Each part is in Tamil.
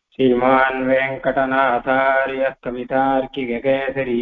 श्रीमान् वेङ्कटनाथार्यः कवितार्किककेसरी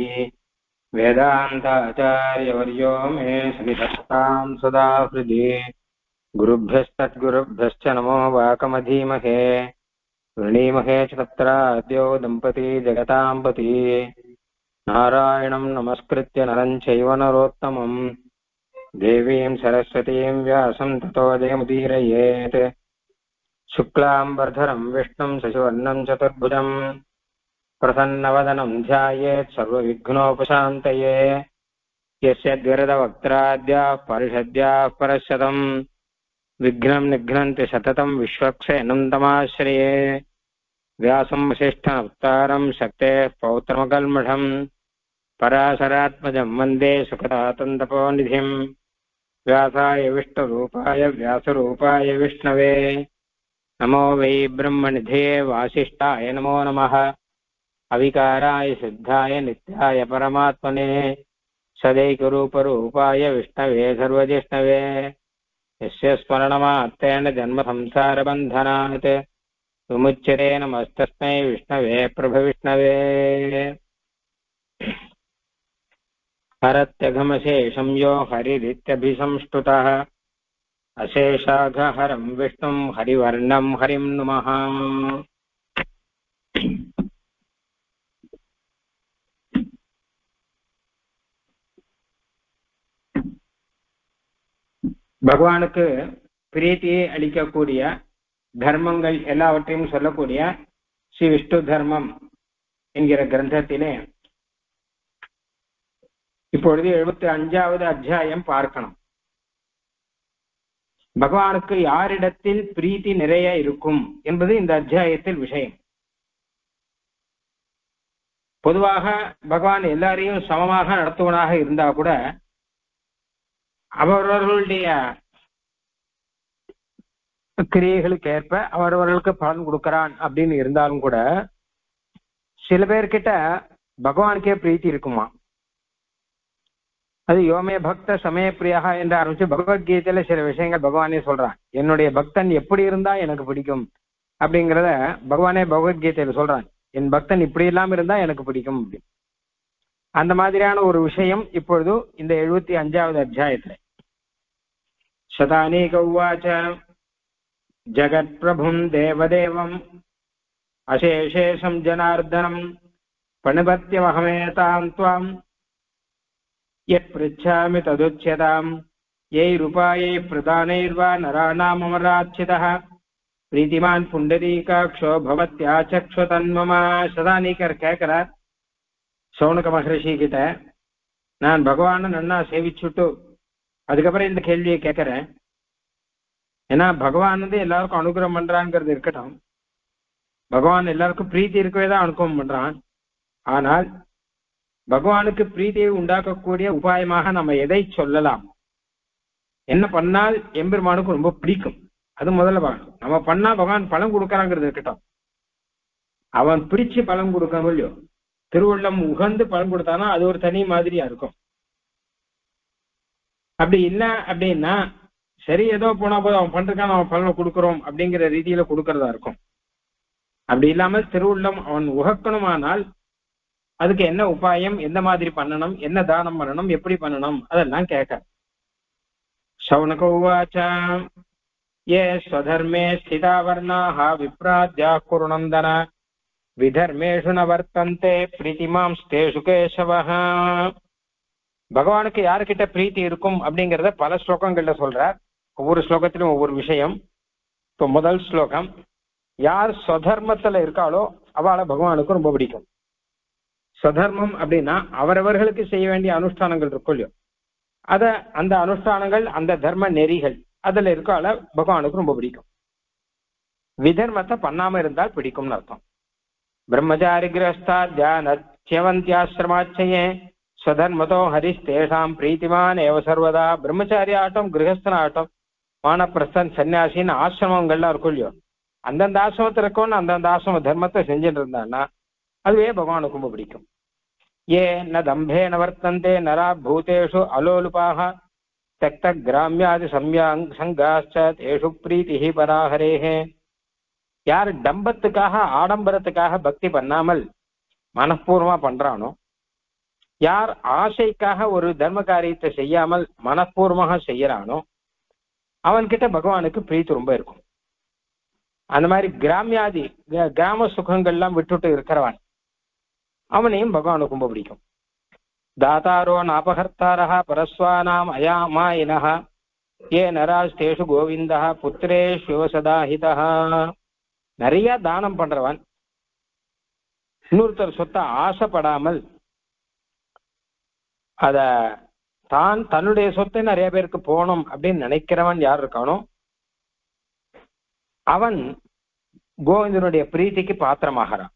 वेदान्ताचार्यवर्यो मे सन्निधत्तां सदा हृदि। गुरुभ्यस्तद्गुरुभ्यश्च नमो वाकमधीमहे वृणीमहे च तत्राद्यो दम्पती जगतां पति। नारायणं नमस्कृत्य नरं चैव नरोत्तमं देवीं सरस्वतीं व्यासं ततो जयमुदीरयेत्। शुक्लाम्बरधरं विष्णुं शशिवर्णं चतुर्भुजं प्रसन्नवदनं ध्यायेत् सर्वविघ्नोपशान्तये। यस्य द्विरदवक्त्राद्याः परिषद्याः परशतं विघ्नं निघ्नन्ति सततं विश्वक्सेनं तमाश्रये। व्यासं वसिष्ठनवतारं शक्तेः पौत्रमकल्मषं पराशरात्मजं वन्दे सुखदातन्तपोनिधिं। व्यासाय विष्णुरूपाय व्यासरूपाय विष्णवे नमो वै ब्रह्मनिधे वासिष्ठाय नमो नमः। अविकाराय सिद्धाय नित्याय परमात्मने सदैकरूपरूपाय विष्णवे सर्वजिष्णवे। यस्य स्मरणमात्रेण जन्मसंसारबन्धनात् विमुच्यते नमस्तस्मै विष्णवे प्रभविष्णवे। हरत्यघमशेषं यो हरिरित्यभिसंष्टुतः अशेषाघहरं विष्णुं हरिवर्णं हरिं नुमः। பகவானுக்கு பிரீத்தியை அளிக்கக்கூடிய தர்மங்கள் எல்லாவற்றையும் சொல்லக்கூடிய ஸ்ரீ விஷ்ணு தர்மம் என்கிற கிரந்தத்திலே இப்பொழுது 75வது அத்தியாயம் பார்க்கணும். பகவானுக்கு யாரிடத்தில் பிரீத்தி நிறைய இருக்கும் என்பது இந்த அத்தியாயத்தில் விஷயம். பொதுவாக பகவான் எல்லாரையும் சமமாக நடத்துவனாக இருந்தா கூட அவரவர்களுடைய கிரியைகளுக்கு ஏற்ப அவரவர்களுக்கு பலன் கொடுக்கிறான் அப்படின்னு இருந்தாலும் கூட சில பேர்கிட்ட பகவானுக்கே பிரீத்தி இருக்குமா. அது யோமே பக்த சமய பிரியா என்று ஆரம்பிச்சு பகவத்கீதையில சில விஷயங்கள் பகவானே சொல்றான். என்னுடைய பக்தன் எப்படி இருந்தா எனக்கு பிடிக்கும் அப்படிங்கிறத பகவானே பகவத்கீதையில சொல்றான். என் பக்தன் இப்படி இல்லாம இருந்தா எனக்கு பிடிக்கும் அப்படின்னு. அந்த மாதிரியான ஒரு விஷயம் இப்பொழுது இந்த 75வது அத்தியாயத்துல. சதானீக உவாச்ச ஜகத் பிரபும் தேவதேவம் அசேஷேஷம் ஜனார்தனம் பணிபத்யமஹமேதாம் த்வாம் யத் ப்ருச்சாமி ததுச்யதாம் யைருபாயை பிரதானைர்வா நராணாம் அமராச்சிதः பிரீதிமான் புண்டரீகாட்சோ பவத்யாச்சக்ஷு தன்மம. சதானீகர் கேட்கிறார் சௌனக மகரிஷி கிட்ட, நான் பகவானை நன்னா சேவிச்சுட்டு அதுக்கப்புறம் இந்த கேள்வியை கேட்கிறேன். ஏன்னா பகவான் எல்லாருக்கும் அனுகிரகம் பண்றாங்கிறது இருக்கட்டும், பகவான் எல்லாருக்கும் பிரீத்தி இருக்கவே தான் அனுகிரகம் பண்றான். ஆனால் பகவானுக்கு பிரீத்தியை உண்டாக்கக்கூடிய உபாயமாக நம்ம எதை சொல்லலாம், என்ன பண்ணால் எம்பெருமானுக்கு ரொம்ப பிடிக்கும், அது முதல்ல பார்க்கணும். நம்ம பண்ணா பகவான் பலன் கொடுக்கறாங்கிறது இருக்கட்டும், அவன் பிடிச்சு பலன் கொடுக்கணும் இல்லையோ, திருவுள்ளம் உகந்து பலன் கொடுத்தானா அது ஒரு தனி மாதிரியா இருக்கும். அப்படி இல்லை அப்படின்னா சரி ஏதோ போனா போது அவன் பண்றதுக்கான அவன் பலனை கொடுக்குறோம் அப்படிங்கிற ரீதியில கொடுக்கறதா இருக்கும். அப்படி இல்லாமல் திருவுள்ளம் அவன் உகக்கணுமானால் அதுக்கு என்ன உபாயம், எந்த மாதிரி பண்ணணும், என்ன தானம் பண்ணணும், எப்படி பண்ணணும், அதெல்லாம் கேட்க. சௌனக உவாச்ச ஏ ஸ்வதர்மே ஸ்திதாவர்ணாஹ விப்ராத்யா குருநந்தன விதர்மேஷு ந வர்த்தந்தே பிரீதிமாம் ஸ்தேஷு கேசவஹ. பகவானுக்கு யாருக்கிட்ட பிரீத்தி இருக்கும் அப்படிங்கிறத பல ஸ்லோகங்கள்ல சொல்றார். ஒவ்வொரு ஸ்லோகத்திலும் ஒவ்வொரு விஷயம். இப்போ முதல் ஸ்லோகம், யார் ஸ்வதர்மத்துல இருக்காளோ அவளை பகவானுக்கு ரொம்ப பிடிக்கும். ஸ்வதர்மம் அப்படின்னா அவரவர்களுக்கு செய்ய வேண்டிய அனுஷ்டானங்கள் இருக்கும் இல்லையோ, அந்த அனுஷ்டானங்கள் அந்த தர்ம நெறிகள் அதுல இருக்கால பகவானுக்கு ரொம்ப பிடிக்கும். விதர்மத்தை பண்ணாம இருந்தால் பிடிக்கும்னு அர்த்தம். பிரம்மச்சாரி கிரஸ்தா தியானத்யவந்தியாசிரமாச்சயே ஸ்வதர்மதோ ஹரிஸ்தேஷாம் பிரீத்திமான் ஏவ சர்வதா. பிரம்மச்சாரி ஆட்டம், கிரகஸ்தன ஆட்டம், வானப்பிரஸ்தன், சன்னியாசின்னு ஆசிரமங்கள்லாம் இருக்கும் இல்லையோ, அந்தந்த ஆசிரமத்தில் இருக்கோன்னு அந்தந்த ஆசிரம தர்மத்தை செஞ்சுட்டு இருந்தான்னா அதுவே பகவானுக்கு ரொம்ப பிடிக்கும். ஏ ந தம்பே நவர்த்தந்தே நரா பூதேஷு அலோலுபாக தக்த கிராமியாதி சங்காச்ச தேஷு பிரீதி பராஹரேஹே. யார் டம்பத்துக்காக ஆடம்பரத்துக்காக பக்தி பண்ணாமல் மனப்பூர்வமா பண்றானோ, யார் ஆசைக்காக ஒரு தர்ம காரியத்தை செய்யாமல் மனப்பூர்வமாக செய்யறானோ அவன்கிட்ட பகவானுக்கு பிரீத்தி ரொம்ப இருக்கும். அந்த மாதிரி கிராம சுகங்கள்லாம் விட்டுட்டு இருக்கிறவன் அவனையும் பகவானுக்கு ரொம்ப பிடிக்கும். தாத்தாரோ நாபகர்த்தாரா பரஸ்வானாம் அயாமாயினஹ ஏ நராஸ்தேஷு கோவிந்தா புத்திரேஷு சதாஹிதா. நிறைய தானம் பண்றவன், இன்னொருத்தர் சொத்தை ஆசைப்படாமல் அத தான் தன்னுடைய சொத்தை நிறைய பேருக்கு போகணும் அப்படின்னு நினைக்கிறவன் யார் இருக்கானோ அவன் கோவிந்தனுடைய பிரீத்திக்கு பாத்திரமாகறான்.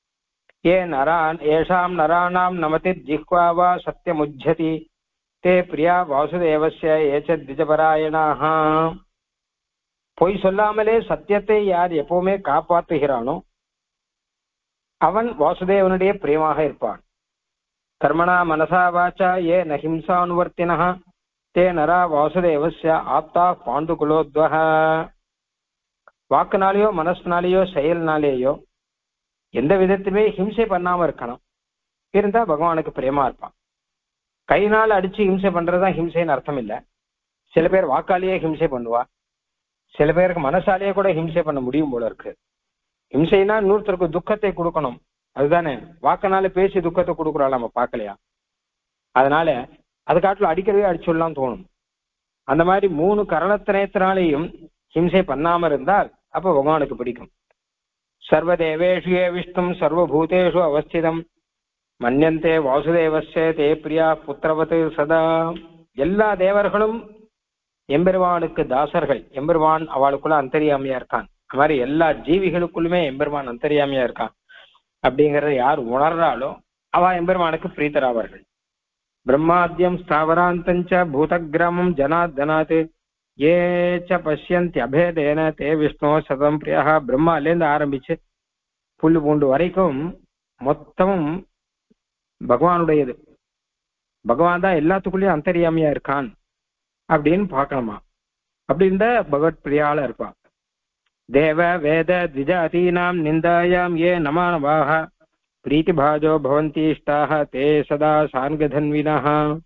ஏஷாம் நராணாம் நமதி ஜிஹ்வாவா சத்தியமுஜ்ஜதி தே பிரியா வாசுதேவஸ்ய ஏச்ச திஜபராயணாக. பொய் சொல்லாமலே சத்தியத்தை யார் எப்பவுமே காப்பாற்றுகிறானோ அவன் வாசுதேவனுடைய பிரியமாக இருப்பான். கர்மணா மனசா வாச்சா ஏ நஹிம்சானுவர்த்தினஹ தே நரா வாசுதேவஸ்ய ஆப்தா பாண்டுகுலோத்வஹ. வாக்குனாலேயோ மனசுனாலேயோ செயல்னாலேயோ எந்த விதத்துமே ஹிம்சை பண்ணாம இருக்கணும், இருந்தா பகவானுக்கு பிரியமா இருப்பான். கையினால் அடிச்சு ஹிம்சை பண்றதுதான் ஹிம்சைன்னு அர்த்தம் இல்லை. சில பேர் வாக்காலேயே ஹிம்சை பண்ணுவா, சில பேருக்கு மனசாலேயே கூட ஹிம்சை பண்ண முடியும் போல இருக்கு. ஹிம்சைனா இன்னொருத்தருக்கு துக்கத்தை கொடுக்கணும், அதுதானே. வாக்கனால பேசி துக்கத்தை கொடுக்குறோம் நம்ம பார்க்கலையா? அதனால அது காட்டில் அடிக்கிறதே அடிச்சுடலாம் தோணும். அந்த மாதிரி 3 கரணத்தினத்தினாலேயும் ஹிம்சை பண்ணாம இருந்தால் அப்ப பகவானுக்கு பிடிக்கும். சர்வதேவேஷு ஏ விஷ்ணும் சர்வபூதேஷு அவஸ்திதம் மன்யந்தே வாசுதேவஸ்ய தே பிரியா புத்திரவத்து சதா. எல்லா தேவர்களும் எம்பெருமானுக்கு தாசர்கள். எம்பெருமான் அவளுக்குள்ள அந்தரியாமையா இருக்கான். அது மாதிரி எல்லா ஜீவிகளுக்குள்ளுமே எம்பெருமான் அந்தரியாமையா இருக்கான் அப்படிங்கறத யார் உணர்றாலோ அவ எம்பெருமானுக்கு பிரீத்தராவார்கள். பிரம்மாத்யம் ஸ்தாவராந்தஞ்ச பூதகிராமம் ஜனாத் ஏச்ச பசியந்தி அபேதேன தே விஷ்ணு சதம் பிரியா. பிரம்மாலேருந்து ஆரம்பிச்சு புல்லு பூண்டு வரைக்கும் மொத்தமும் பகவானுடையது. பகவான் தான் எல்லாத்துக்குள்ளேயும் அந்தரியாமையா இருக்கான் அப்படின்னு பார்க்கணுமா. அப்படி இருந்தா பகவத் பிரியால இருப்பான். தேவ வேத த்விஜாதீனாம் நிந்தாயாம் ஏ நமானவாஹ பிரீத்திபாஜோ பவந்தி இஷ்டாஹ தே சதா சான்கதன்வினஹ.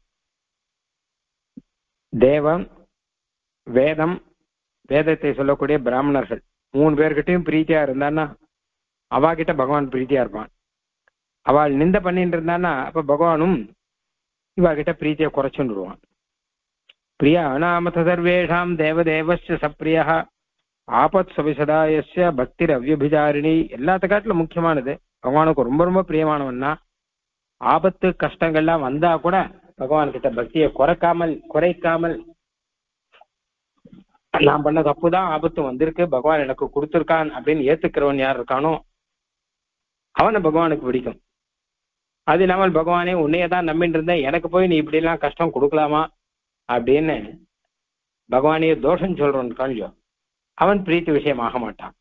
தேவம், வேதம், வேதத்தை சொல்லக்கூடிய பிராமணர்கள் 3 பேர்கிட்டையும் பிரீத்தியா இருந்தான்னா அவாகிட்ட பகவான் பிரீத்தியா இருப்பான். அவள் நிந்த பண்ணிட்டு இருந்தான்னா அப்ப பகவானும் இவாகிட்ட பிரீத்தியை குறைச்சுடுவான். பிரியா அநாமத சர்வேஷாம் தேவதேவஸ்ய சப்ரியா ஆபத் சவிசதாயஸ்ய பக்திர் அவ்யபிசாரிணி. எல்லாத்த காட்டிலும் முக்கியமானது பகவானுக்கு ரொம்ப ரொம்ப பிரியமானவன்னா ஆபத்து கஷ்டங்கள்லாம் வந்தா கூட பகவான் கிட்ட பக்தியை குறைக்காமல் நான் பண்ண தப்புதான் ஆபத்து வந்திருக்கு, பகவான் எனக்கு கொடுத்துருக்கான் அப்படின்னு ஏத்துக்கிறவன் யார் இருக்கானோ அவனை பகவானுக்கு பிடிக்கும். அது இல்லாமல் பகவானே உன்னையதான் நம்பிட்டு இருந்தேன், எனக்கு போய் நீ இப்படி எல்லாம் கஷ்டம் கொடுக்கலாமா அப்படின்னு பகவானையே தோஷம் சொல்றவன் கொஞ்சம் அவன் பிரீத்தி விஷயமாக மாட்டான்.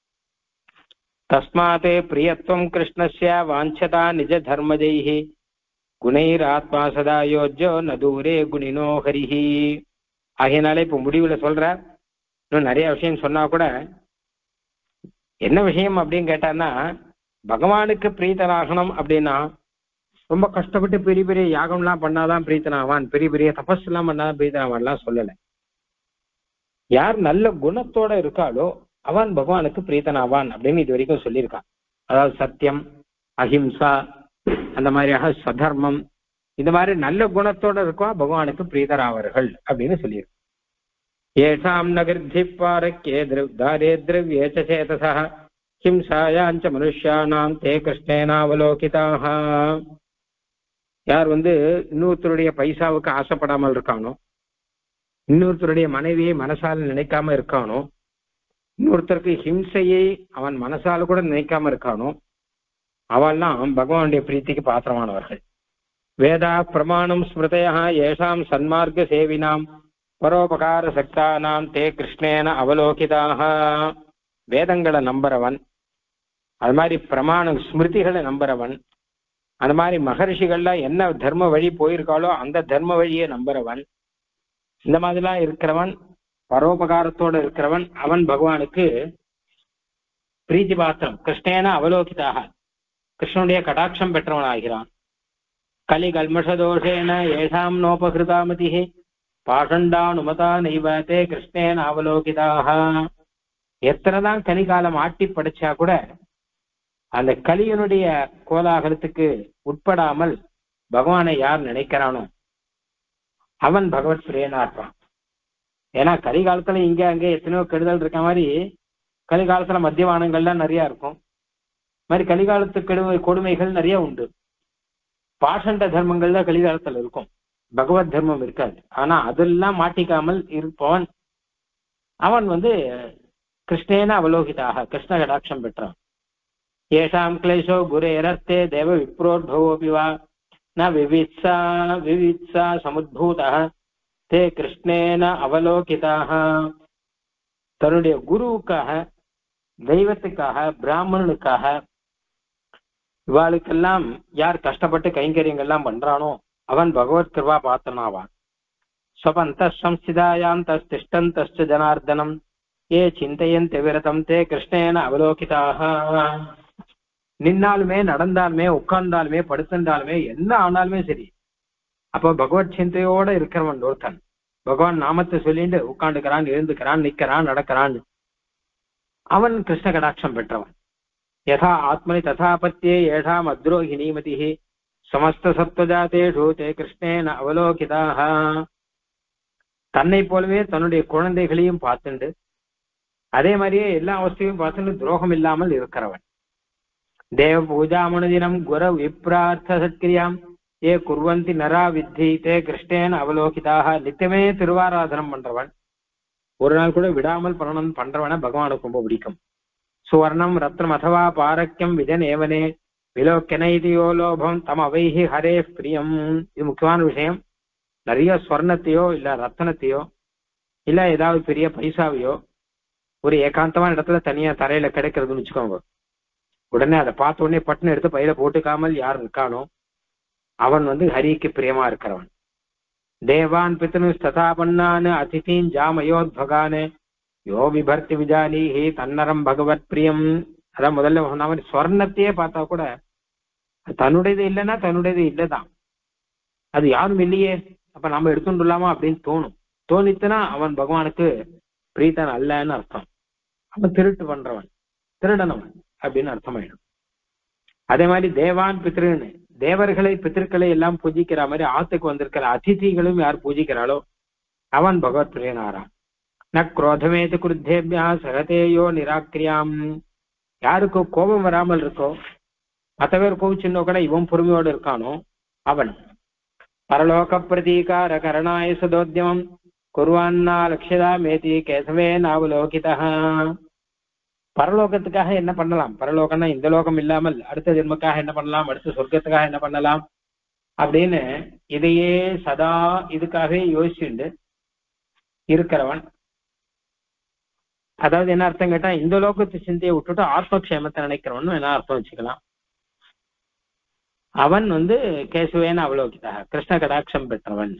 தஸ்மாதே பிரியத்துவம் கிருஷ்ணஸ்ய வாஞ்சதா நிஜ தர்மஜைஹி குணைர் ஆத்மா சதா யோஜ்யோ நதூரே குணினோ ஹரிஹி. ஆகையினாலே இப்ப முடிவுல சொல்ற, இன்னும் நிறைய விஷயம் சொன்னா கூட என்ன விஷயம் அப்படின்னு கேட்டான்னா, பகவானுக்கு பிரீத்தனாகணும் அப்படின்னா ரொம்ப கஷ்டப்பட்டு பெரிய பெரிய யாகம்லாம் பண்ணாதான் பிரீத்தனாவான், பெரிய பெரிய தபஸ் எல்லாம் பண்ணாதான் பிரீத்தனாவான்லாம் சொல்லலை. யார் நல்ல குணத்தோட இருக்காளோ அவன் பகவானுக்கு பிரீத்தனாவான் அப்படின்னு இது வரைக்கும் சொல்லியிருக்கான். அதாவது சத்தியம், அஹிம்சா, அந்த மாதிரியாக சதர்மம், இந்த மாதிரி நல்ல குணத்தோட இருக்கா பகவானுக்கு பிரீதராவர்கள் அப்படின்னு சொல்லியிருக்கு. ஏஷாம் நகிருத்தி பாரக்கே தாரே திரவ்யேச்ச சேதசா ஹிம்சாயாஞ்ச மனுஷ்யானாம் தே கிருஷ்ணேனாவலோகிதாக. யார் இன்னொருத்தருடைய பைசாவுக்கு ஆசைப்படாமல் இருக்கானோ, இன்னொருத்தருடைய மனைவியை மனசால நினைக்காம இருக்கானோ, இன்னொருத்தருக்கு ஹிம்சையை அவன் மனசால கூட நினைக்காம இருக்கானோ அவெல்லாம் பகவானுடைய பிரீத்திக்கு பாத்திரமானவர்கள். வேதா பிரமாணம் ஸ்மிருதயா ஏஷாம் சன்மார்க்க சேவினாம் பரோபகார சக்தானாம் தே கிருஷ்ணேன அவலோகிதாக. வேதங்களை நம்புறவன், அது மாதிரி பிரமாண ஸ்மிருதிகளை நம்புறவன், அந்த மாதிரி மகர்ஷிகள்லாம் என்ன தர்ம வழி போயிருக்காளோ அந்த தர்ம வழியை நம்புறவன், இந்த மாதிரிலாம் இருக்கிறவன், பரோபகாரத்தோட இருக்கிறவன், அவன் பகவானுக்கு பிரீத்தி பாத்திரம் கிருஷ்ணேன அவலோகிதாக கிருஷ்ணனுடைய கடாட்சம் பெற்றவன் ஆகிறான். கலி கல்மஷதோஷேன ஏஷாம் நோபகிருதாமதிஹி பாஷண்டானுமதா நைவதே கிருஷ்ணேன அவலோகிதாக. எத்தனைதான் கலிகாலம் ஆட்டி படைச்சா கூட அந்த கலியனுடைய கோலாகலத்துக்கு உட்படாமல் பகவானை யார் நினைக்கிறானோ அவன் பகவத் பிரியனா இருப்பான். ஏன்னா கலிகாலத்துல இங்க அங்க எத்தனையோ கெடுதல் இருக்க மாதிரி கலிகாலத்துல மத்தியவானங்கள்லாம் நிறைய இருக்கும். மாதிரி கலிகாலத்து கொடுமைகள் நிறைய உண்டு. பாஷண்ட தர்மங்கள் தான் கலிகாலத்துல இருக்கும், பகவத் தர்மம் இருக்காது. ஆனா அதெல்லாம் மாட்டிக்காமல் இருப்பவன் அவன் கிருஷ்ணேன அவலோகிதாக கிருஷ்ண கடாட்சம் பெற்றான். ஏஷாம் கிளேஷோ குரேரஸ்தே தேவ விப்ரோத்பவோபிவா ந விவித்சா சமுத்பூதः தே கிருஷ்ணேன அவலோகிதாக. தன்னுடைய குருவுக்காக, தெய்வத்துக்காக, பிராமணனுக்காக இவாளுக்கெல்லாம் யார் கஷ்டப்பட்டு கைங்கரியங்கள்லாம் பண்றானோ அவன் பகவத் கிருபா பாத்திரனாவான். ஸ்வபந்த சம்ஸ்திதாயாம் திஷ்டந்தஸ்ச ஜனார்தனம் ஏ சிந்தையந்தி விரதம் தே கிருஷ்ணேன அவலோகிதாக. நின்னாலுமே, நடந்தாலுமே, உட்கார்ந்தாலுமே, படுத்திருந்தாலுமே, என்ன ஆனாலுமே சரி, அப்போ பகவத் சிந்தையோட இருக்கிறவன் ஒருத்தன் பகவான் நாமத்தை சொல்லிட்டு உட்காந்துக்கிறான், எழுந்துக்கிறான், நிக்கிறான், நடக்கிறான், அவன் கிருஷ்ண கடாட்சம் பெற்றவன். யதா ஆத்மனி ததாபத்தியே ஏஷாம் அத்ரோஹிணி மதிஹி சமஸ்த சத்வஜாதேஷு தே கிருஷ்ணேன அவலோகிதாக. தன்னை போலவே தன்னுடைய குழந்தைகளையும் பார்த்துண்டு அதே மாதிரியே எல்லா அவஸ்தையும் பார்த்துட்டு துரோகம் இல்லாமல் இருக்கிறவன். தேவ பூஜாமனுதினம் குரு விப்ரார்த்த சத்கிரியாம் ஏ குர்வந்தி நரா வித்தி தே கிருஷ்ணேன அவலோகிதாக. நித்தியமே திருவாராதனம் பண்றவன், ஒரு நாள் கூட விடாமல் பண்றவன பகவானுக்கு ரொம்ப பிடிக்கும். சுவர்ணம் ரத்னம் அதவா பாரக்கியம் விஜன் ஏவனே விலோக்கனைதியோ லோபம் தம் அவைஹி ஹரே பிரியம். இது முக்கியமான விஷயம். நிறைய ஸ்வர்ணத்தையோ இல்ல ரத்தனத்தையோ இல்ல ஏதாவது பெரிய பைசாவையோ ஒரு ஏகாந்தமான இடத்துல தனியா தரையில கிடைக்கிறதுன்னு வச்சுக்கோங்க, உடனே அதை பார்த்த உடனே பட்டுன்னு எடுத்து பையில போட்டுக்காமல் யார் இருக்கானோ அவன் ஹரிக்கு பிரியமா இருக்கிறவன். தேவான் பித்தனு ஸ்ததாபன்னானு அதிதீன் ஜாமயோத்பகானு யோ விபர்த்தி விஜானீஹி தன்னரம் பகவத் பிரியம். அதான் முதல்ல சொன்ன மாதிரி ஸ்வர்ணத்தையே பார்த்தா கூட தன்னுடையது இல்லைன்னா தன்னுடையது இல்லைதான், அது யாரும் இல்லையே, அப்ப நம்ம எடுத்துட்டுலாமா அப்படின்னு தோணித்துனா அவன் பகவானுக்கு பிரீத்தன் அல்லன்னு அர்த்தம். அவன் திருட்டு பண்றவன், திருடனவன் அப்படின்னு அர்த்தமாயிடும். அதே மாதிரி தேவான் பித்ருன்னு தேவர்களை பித்திருக்களை எல்லாம் பூஜிக்கிற மாதிரி ஆத்துக்கு வந்திருக்கிற அதிதிகளும் யார் பூஜிக்கிறாளோ அவன் பகவத் பிரியனாராம். ந குரோதமேது குருத்தேபியா சகதேயோ நிராக்கிரியாம். யாருக்கு கோபம் வராமல் இருக்கோ, மற்ற பேர் கோவிச்சுன்னோ கூட இவன் பொறுமையோடு இருக்கானோ அவன். பரலோக பிரதீகார கரணாய சதோத்யமம் குர்வான்னா லட்சியதா மேதி கேசவே நாவலோகிதா. பரலோகத்துக்காக என்ன பண்ணலாம், பரலோகம்னா இந்த லோகம் இல்லாமல் அடுத்த ஜென்மக்காக என்ன பண்ணலாம், அடுத்த சொர்க்கத்துக்காக என்ன பண்ணலாம் அப்படின்னு இதையே சதா இதுக்காகவே யோசிச்சுண்டு இருக்கிறவன். அதாவது என்ன அர்த்தம் கேட்டா, இந்த லோகத்து சிந்தையை விட்டுட்டு ஆத்மக்ஷேமத்தை நினைக்கிறவன் என்ன அர்த்தம் வச்சுக்கலாம். அவன் கேசவேன அவலோகிதாக கிருஷ்ண கடாட்சம் பெற்றவன்.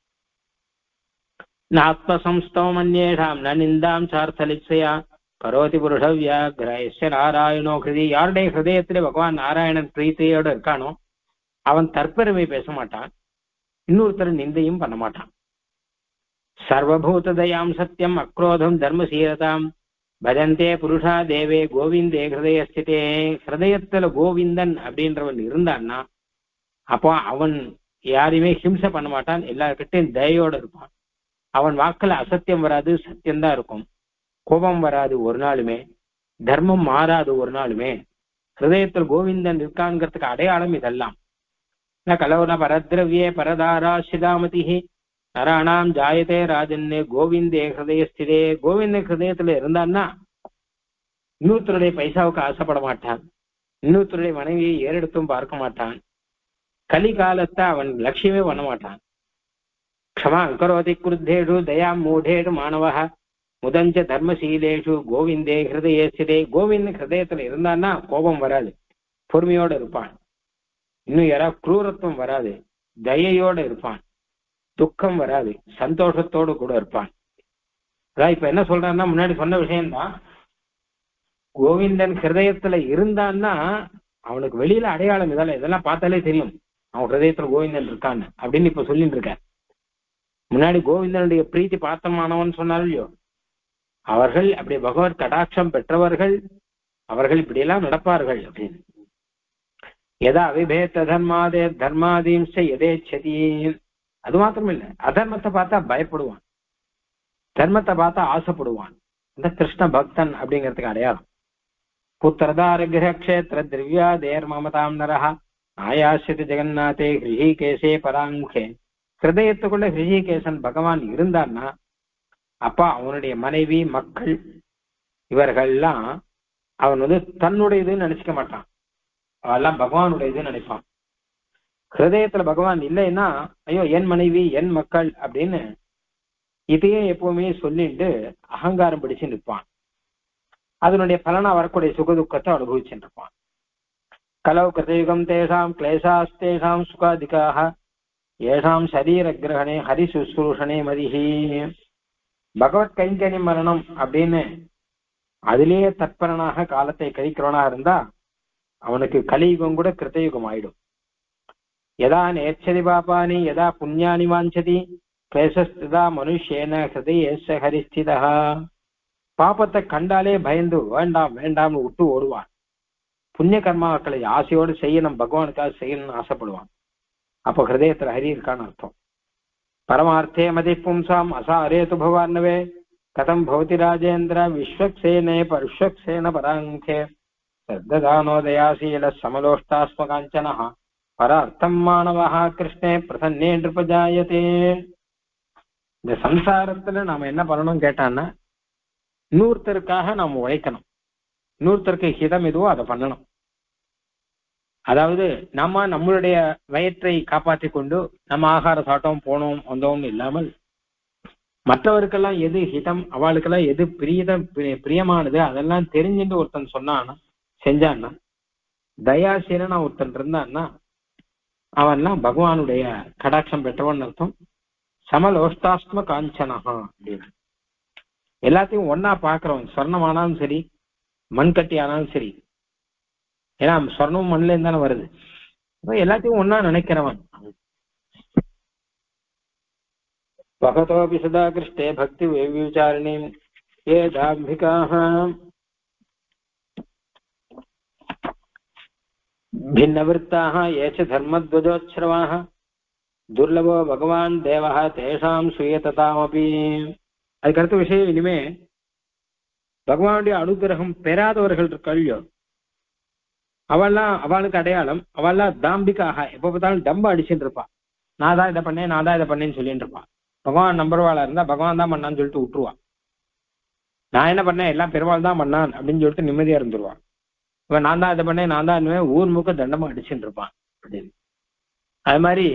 ஆத்மசம்ஸ்தவம் அந்நேஷாம் ந நிந்தாம் சார்த்தலிப்சையா கரோதி புருஷ வியாகிரஸ்ய நாராயணோ ஹிருதி. யாருடைய ஹிருதயத்திலே பகவான் நாராயணன் பிரீத்தையோடு இருக்கானோ அவன் தற்பெருமை பேச மாட்டான், இன்னொருத்தர் நிந்தையும் பண்ண மாட்டான். சர்வபூத தயாம் சத்தியம் அக்ரோதம் தர்மசீலதாம் பஜந்தே புருஷா தேவே கோவிந்தே ஹிருதயஸ்திதே. ஹிருதயத்துல கோவிந்தன் அப்படின்றவன் இருந்தான்னா அப்போ அவன் யாரையுமே ஹிம்சை பண்ண மாட்டான், எல்லாருக்கிட்டையும் தயையோடு இருப்பான். அவன் வாக்குல அசத்தியம் வராது, சத்தியம்தான் இருக்கும். கோபம் வராது ஒரு நாளுமே, தர்மம் மாறாது ஒரு நாளுமே. ஹிருதயத்தில் கோவிந்தன் இருக்காங்கிறதுக்கு அடையாளம் இதெல்லாம். கலவர பரத்ரவியே பரதாரா சிதாமதிஹி நராணாம் ஜாயதே ராஜன்னே கோவிந்தே ஹிருதயஸ்திதே. கோவிந்த ஹிருதயத்துல இருந்தான்னா இன்னொருத்தருடைய பைசாவுக்கு ஆசைப்பட மாட்டான், இன்னொருத்தருடைய மனைவியை ஏறெடுத்தும் பார்க்க மாட்டான், கலிகாலத்தை அவன் லட்சியமே பண்ண மாட்டான். க்ஷமா கரோதி குருத்தேஷு தயா மூடேஷு மாணவஹ முதஞ்ச தர்மசீலேஷு கோவிந்தே ஹிருதயஸ்திதே. கோவிந்த ஹிருதயத்துல இருந்தான்னா கோபம் வராது, பொறுமையோட இருப்பான். இன்னும் யாராவது குரூரத்துவம் வராது, தயையோட இருப்பான். துக்கம் வராது, சந்தோஷத்தோடு கூட இருப்பான். அதான் இப்ப என்ன சொல்றான்னா, முன்னாடி சொன்ன விஷயம்தான். கோவிந்தன் ஹிருதயத்துல இருந்தான்னா அவனுக்கு வெளியில அடையாளம் இதெல்லாம் பார்த்தாலே தெரியும் அவன் ஹிருதயத்துல கோவிந்தன் இருக்கான்னு அப்படின்னு இப்ப சொல்லிட்டு இருக்க. முன்னாடி கோவிந்தனுடைய பிரீத்தி பாத்திரமானவன் சொன்னாலும் இல்லையோ, அவர்கள் அப்படி பகவத் கடாட்சம் பெற்றவர்கள், அவர்கள் இப்படியெல்லாம் நடப்பார்கள் அப்படின்னு. எதா அவிபேத்த தர்மாதே தர்மாதீம்ச எதேச்சதி. அது மாத்திரம் இல்லை, அதர்மத்தை பார்த்தா பயப்படுவான், தர்மத்தை பார்த்தா ஆசைப்படுவான். இந்த கிருஷ்ண பக்தன் அப்படிங்கிறதுக்கு அடையாளம். புத்திரதார கிரகக்ஷேத்திர திவ்யா தேர் மமதாம் நரஹா ஆயாசியத்து ஜெகநாதே ஹிருஷிகேசே பராமுகே. ஹிருதயத்துக்குள்ள ஹிருஷிகேசன் பகவான் இருந்தான்னா அப்பா அவனுடைய மனைவி மக்கள் இவர்கள்லாம் அவன் தன்னுடையதுன்னு நினைச்சுக்க மாட்டான், அவெல்லாம் பகவானுடையதுன்னு நினைப்பான். ஹிருதயத்துல பகவான் இல்லைன்னா ஐயோ என் மனைவி என் மக்கள் அப்படின்னு இதையே எப்பவுமே சொல்லிட்டு அகங்காரம் பிடிச்சு நிற்பான். அதனுடைய பலனா வரக்கூடிய சுகதுக்கத்தை அனுபவிச்சுட்டு இருப்பான். கலவு கிருதயுகம் தேசாம் கிளேசாஸ்தேசாம் சுகாதிகாக ஏஷாம் சரீர கிரகணே ஹரி சுஸ்ரூஷனே மதிஹி. பகவத் கைங்கரி மரணம் அப்படின்னு அதிலேயே தற்பரனாக காலத்தை கழிக்கிறவனா இருந்தா அவனுக்கு கலியுகம் கூட கிருத்தயுகம் ஆயிடும். யதா நேச்சதி பாபானி யதா புண்ணியானி வாஞ்சதி கிளேசஸ்திதா மனுஷேன ஹிருதயேஷ ஹரிஸ்திதா. பாப்பத்தை கண்டாலே பயந்து வேண்டாம் வேண்டாம்னு விட்டு ஓடுவான். புண்ணிய கர்மாக்களை ஆசையோடு செய்யணும், பகவானுக்காக செய்யணும்னு ஆசைப்படுவான். அப்போ ஹிருதயத்துல ஹரி இருக்கான்னு அர்த்தம். பரமார்த்தே மதி பும்சாம் அசாரேது பவார்ணவே கதம் பவதி ராஜேந்திர விஸ்வக்சேனே பருஷ்வக்சேன பராங்கே சத்ததானோதயாசீல சமலோஷ்டாஸ்மகாஞ்சன பரார்த்தம் மாணவஹ கிருஷ்ணே பிரசன்னே நிருபஜாயதே. இந்த சம்சாரத்துல நாம என்ன பண்ணணும் கேட்டான்னா இன்னொருத்தருக்காக நாம் உழைக்கணும், இன்னொருத்தருக்கு ஹிதம் எதுவோ அதை பண்ணணும். அதாவது நம்மளுடைய வயிற்றை காப்பாற்றி கொண்டு நம்ம ஆகார சாட்டம் போனோம் வந்தோம்னு இல்லாமல் மற்றவருக்கெல்லாம் எது ஹிதம் அவளுக்கெல்லாம் எது பிரியமானது அதெல்லாம் தெரிஞ்சுட்டு ஒருத்தன் சொன்னான்னா செஞ்சான்னா தயாசீலனா ஒருத்தன் இருந்தான்னா அவன்லாம் பகவானுடைய கடாட்சம் பெற்றவன் அர்த்தம். சமலோஷ்டாஸ்ம காஞ்சனஹா அப்படின்னு எல்லாத்தையும் ஒன்னா பாக்குறவன், சொர்ணம் ஆனாலும் சரி மண்கட்டி ஆனாலும் சரி, ஏன்னா சொர்ணம் மண்ல இருந்தானே வருது, எல்லாத்தையும் ஒன்னா நினைக்கிறவன். பகதோபி சதா கிருஷ்ணே பக்தி விசாரணி ஏதாம்பிகாஹ பின்னவிருத்தாக ஏச்ச தர்மத்வஜோத்சவாஹ துர்லபோ பகவான் தேவஹ தேஷாம் சுயததாமபி. அதுக்கடுத்த விஷயம், இனிமே பகவானுடைய அனுகிரகம் பெறாதவர்கள் இருக்கல்லையோ அவளுக்கு அடையாளம், அவள்லாம் தாம்பிக்காக எப்ப பார்த்தாலும் டம்ப அடிச்சுட்டு இருப்பான். நான் தான் இதை பண்ணேன் நான் தான் இதை பண்ணேன்னு சொல்லிட்டு இருப்பான். பகவான் நம்பர்வாளா இருந்தா பகவான் தான் பண்ணான்னு சொல்லிட்டு விட்டுருவான். நான் என்ன பண்ணேன் எல்லாம் பெருமாள் தான் பண்ணான் அப்படின்னு சொல்லிட்டு நிம்மதியா இருந்துருவான். இவன் நான் தான் இதை பண்ணேன் நான் தான் ஊர் முக்க தண்டமா அடிச்சுட்டு இருப்பான் அப்படின்னு. அது மாதிரி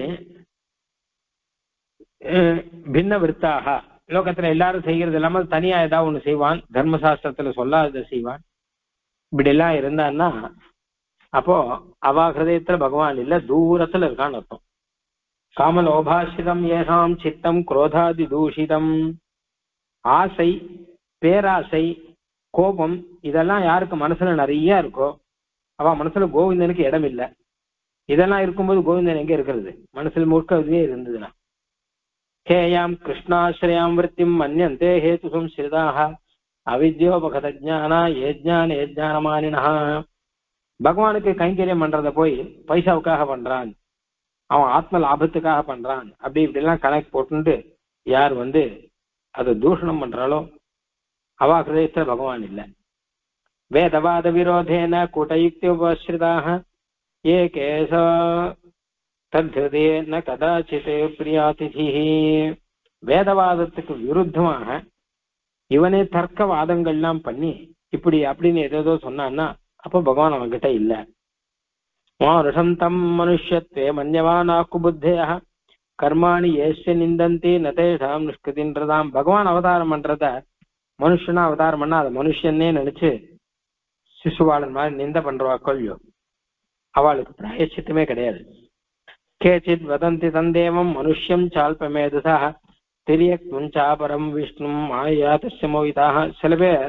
பின்ன விருத்தாக லோகத்துல எல்லாரும் செய்யறது இல்லாம தனியா ஏதாவது ஒண்ணு செய்வான், தர்மசாஸ்திரத்துல சொல்லாததை செய்வான். இப்படி எல்லாம் இருந்தான்னா அப்போ அவா ஹிருதயத்துல பகவான் இல்ல, தூரத்துல இருக்கான்னு அர்த்தம். காமலோபாசிதம் ஏகாம் சித்தம் குரோதாதி தூஷிதம். ஆசை, பேராசை, கோபம் இதெல்லாம் யாருக்கு மனசுல நிறைய இருக்கோ அவ மனசுல கோவிந்தனுக்கு இடம் இல்லை. இதெல்லாம் இருக்கும்போது கோவிந்தன் எங்க இருக்கிறது? மனசுல முழுக்க இதுவே இருந்ததுன்னா ஹேயாம் கிருஷ்ணாஸ்ரயாம் விருத்திம் மன்யந்தே ஹேது சம்ஸ்ரிதாக அவித்யோபகத ஜானா ஏஜ்ஞான ஏஜ்ஞானமானினா. பகவானுக்கு கைங்கரியம் பண்றத போய் பைசாவுக்காக பண்றான், அவன் ஆத்ம லாபத்துக்காக பண்றான், அப்படி இப்படி எல்லாம் கணக்கு போட்டு யார் அதை தூஷணம் பண்றாளோ அவா ஹிருதயத்துல பகவான் இல்லை. வேதவாத விரோதேன கூட்டயுக்தி உபஸ்ரிதாக ஏ கேச தத்ஹிருதேன கதாச்சித் பிரியாதிதி. வேதவாதத்துக்கு விருத்தமாக இவனே தர்க்கவாதங்கள்லாம் பண்ணி இப்படி அப்படின்னு ஏதோ சொன்னான்னா அப்போ பகவான் அவன்கிட்ட இல்ல. மானுஷம் தம் மனுஷத்வே மன்யவானா குபுத்தேய கர்மாணி ஏஷ்ய நிந்தந்தி நதேஷாம் நிஷ்கிருதின்றதாம். பகவான் அவதாரம் பண்றத மனுஷனா அவதாரம் பண்ணா அதை மனுஷன்னே நினைச்சு சிசுவாளன் மாதிரி நிந்த பண்றவாக்கொல்லையோ அவளுக்கு பிராயச்சித்தமே கிடையாது. கேச்சித் வதந்தி தந்தேவம் மனுஷ்யம் சால்பமேதசா திரியக்தும் சாபரம் விஷ்ணும் ஆயா தஸ்ய மோகிதாக. சில பேர்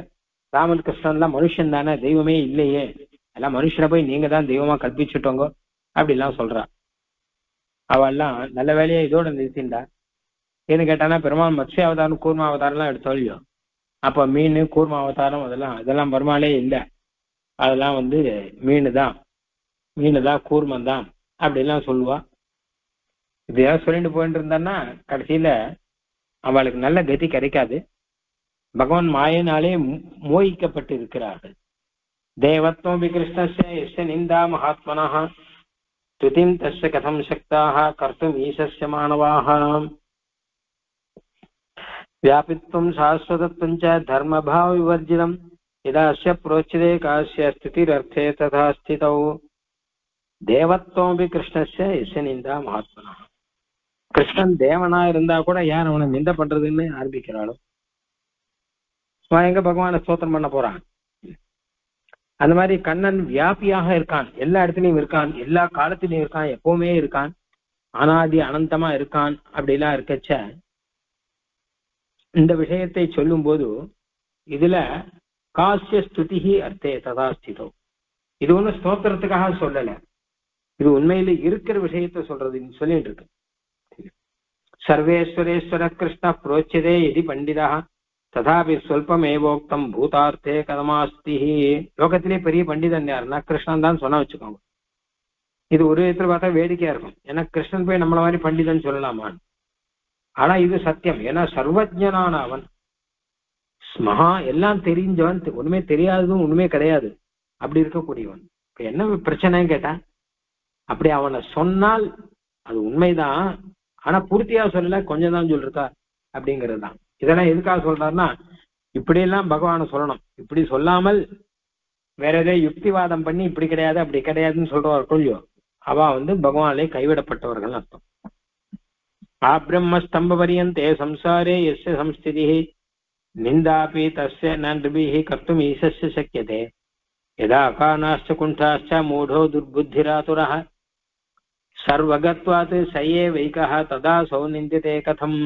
ராமன் கிருஷ்ணன்லாம் மனுஷன் தானே, தெய்வமே இல்லையே, எல்லாம் மனுஷனை போய் நீங்க தான் தெய்வமா கற்பிச்சுட்டோங்க அப்படிலாம் சொல்றா. அவெல்லாம் நல்ல வேலையை இதோட நிறுத்திண்டா. ஏன்னு கேட்டானா பெருமாள் மத்ஸ்ய அவதாரம் கூர்ம அவதாரம்லாம் எடுத்தோல்லையோ, அப்ப மீன் கூர்ம அவதாரம் அதெல்லாம் பெருமாளே இல்லை, அதெல்லாம் மீன் தான் கூர்மம் தான் அப்படிலாம் சொல்லுவா. இதையாவது சொல்லிட்டு போயிட்டு இருந்தான்னா கடைசியில அவளுக்கு நல்ல கதி கிடைக்காது. பகவான் மாயினாலே மோகிக்கப்பட்டு இருக்கிறார்கள். தேவத்வம் கிருஷ்ணஸ்ய நிந்தா மகாத்மனः துதிம் தஸ்ய கதம் சக்தாः கர்த்தும் ஈசஸ்ய மானவாः வியாபித்வம் சாஸ்வதத்வம் ச தர்மபாவ விவர்ஜிதம் யதாஸ்ய புரோச்யதே காஸ்ய ஸ்திதிரர்த்தே ததா ஸ்திதௌ தேவத்வம் கிருஷ்ணஸ்ய யஸ்ய நிந்தா மகாத்மனः. கிருஷ்ணன் தேவனா இருந்தா கூட யார் அவனை நிந்த பண்றதுன்னு ஆரம்பிக்கிறாளோ அவன் எங்க பகவானை ஸ்தோத்திரம் பண்ண போறான். அந்த மாதிரி கண்ணன் வியாபியாக இருக்கான், எல்லா இடத்துலயும் இருக்கான், எல்லா காலத்திலையும் இருக்கான், எப்பவுமே இருக்கான், அனாதி அனந்தமா இருக்கான். அப்படிலாம் இருக்கச்ச இந்த விஷயத்தை சொல்லும் போது இதுல காசிய ஸ்துதிஹி அர்த்தே ததாஸ்திதோ, இது ஒண்ணு ஸ்தோத்திரத்துக்காக சொல்லல, இது உண்மையில இருக்கிற விஷயத்த சொல்றது சொல்லிட்டு இருக்கு. சர்வேஸ்வரேஸ்வர கிருஷ்ண புரோச்சதே எதி பண்டிதா ததாபி சொல்பமேவோக்தம் பூதார்த்தே கதமாஸ்தி. லோகத்திலே பெரிய பண்டிதன் யாருன்னா கிருஷ்ணன் தான் சொன்ன வச்சுக்கோங்க. இது ஒரு விதத்துல பார்த்தா வேடிக்கையா இருக்கும், ஏன்னா கிருஷ்ணன் போய் நம்மள மாதிரி பண்டிதன் சொல்லலாமான். ஆனா இது சத்தியம், ஏன்னா சர்வஜனான அவன், மகா எல்லாம் தெரிஞ்சவன், ஒண்ணுமே தெரியாததும் ஒண்ணுமே கிடையாது அப்படி இருக்கக்கூடியவன். இப்ப என்ன பிரச்சனைன்னு கேட்டா, அப்படி அவனை சொன்னால் அது உண்மைதான், ஆனா பூர்த்தியா சொல்லல, கொஞ்சம் தான் சொல்லிருக்கா அப்படிங்கிறது தான். இதெல்லாம் எதுக்காக சொல்றாருன்னா, இப்படியெல்லாம் பகவானை சொல்லணும், இப்படி சொல்லாமல் வேற ஏதாவது யுக்திவாதம் பண்ணி இப்படி கிடையாது அப்படி கிடையாதுன்னு சொல்றவர்கள் அவ பகவானை கைவிடப்பட்டவர்கள் அர்த்தம். ஆப்ரம்மஸ்தம்ப பரியந்தே சம்சாரே யஸ்ய சம்ஸ்திதி நிந்தாபி தஸ்ய நன்பிஹி கர்த்தும் ஈசஸ்ய சக்கியதே யதா கானாஸ்ச குண்டாஸ்ச மூடோ துர்புத்திராதுரஹ சர்வகத்வாத் சயே வைகஹ ததா சௌ நிந்திதே கதம்.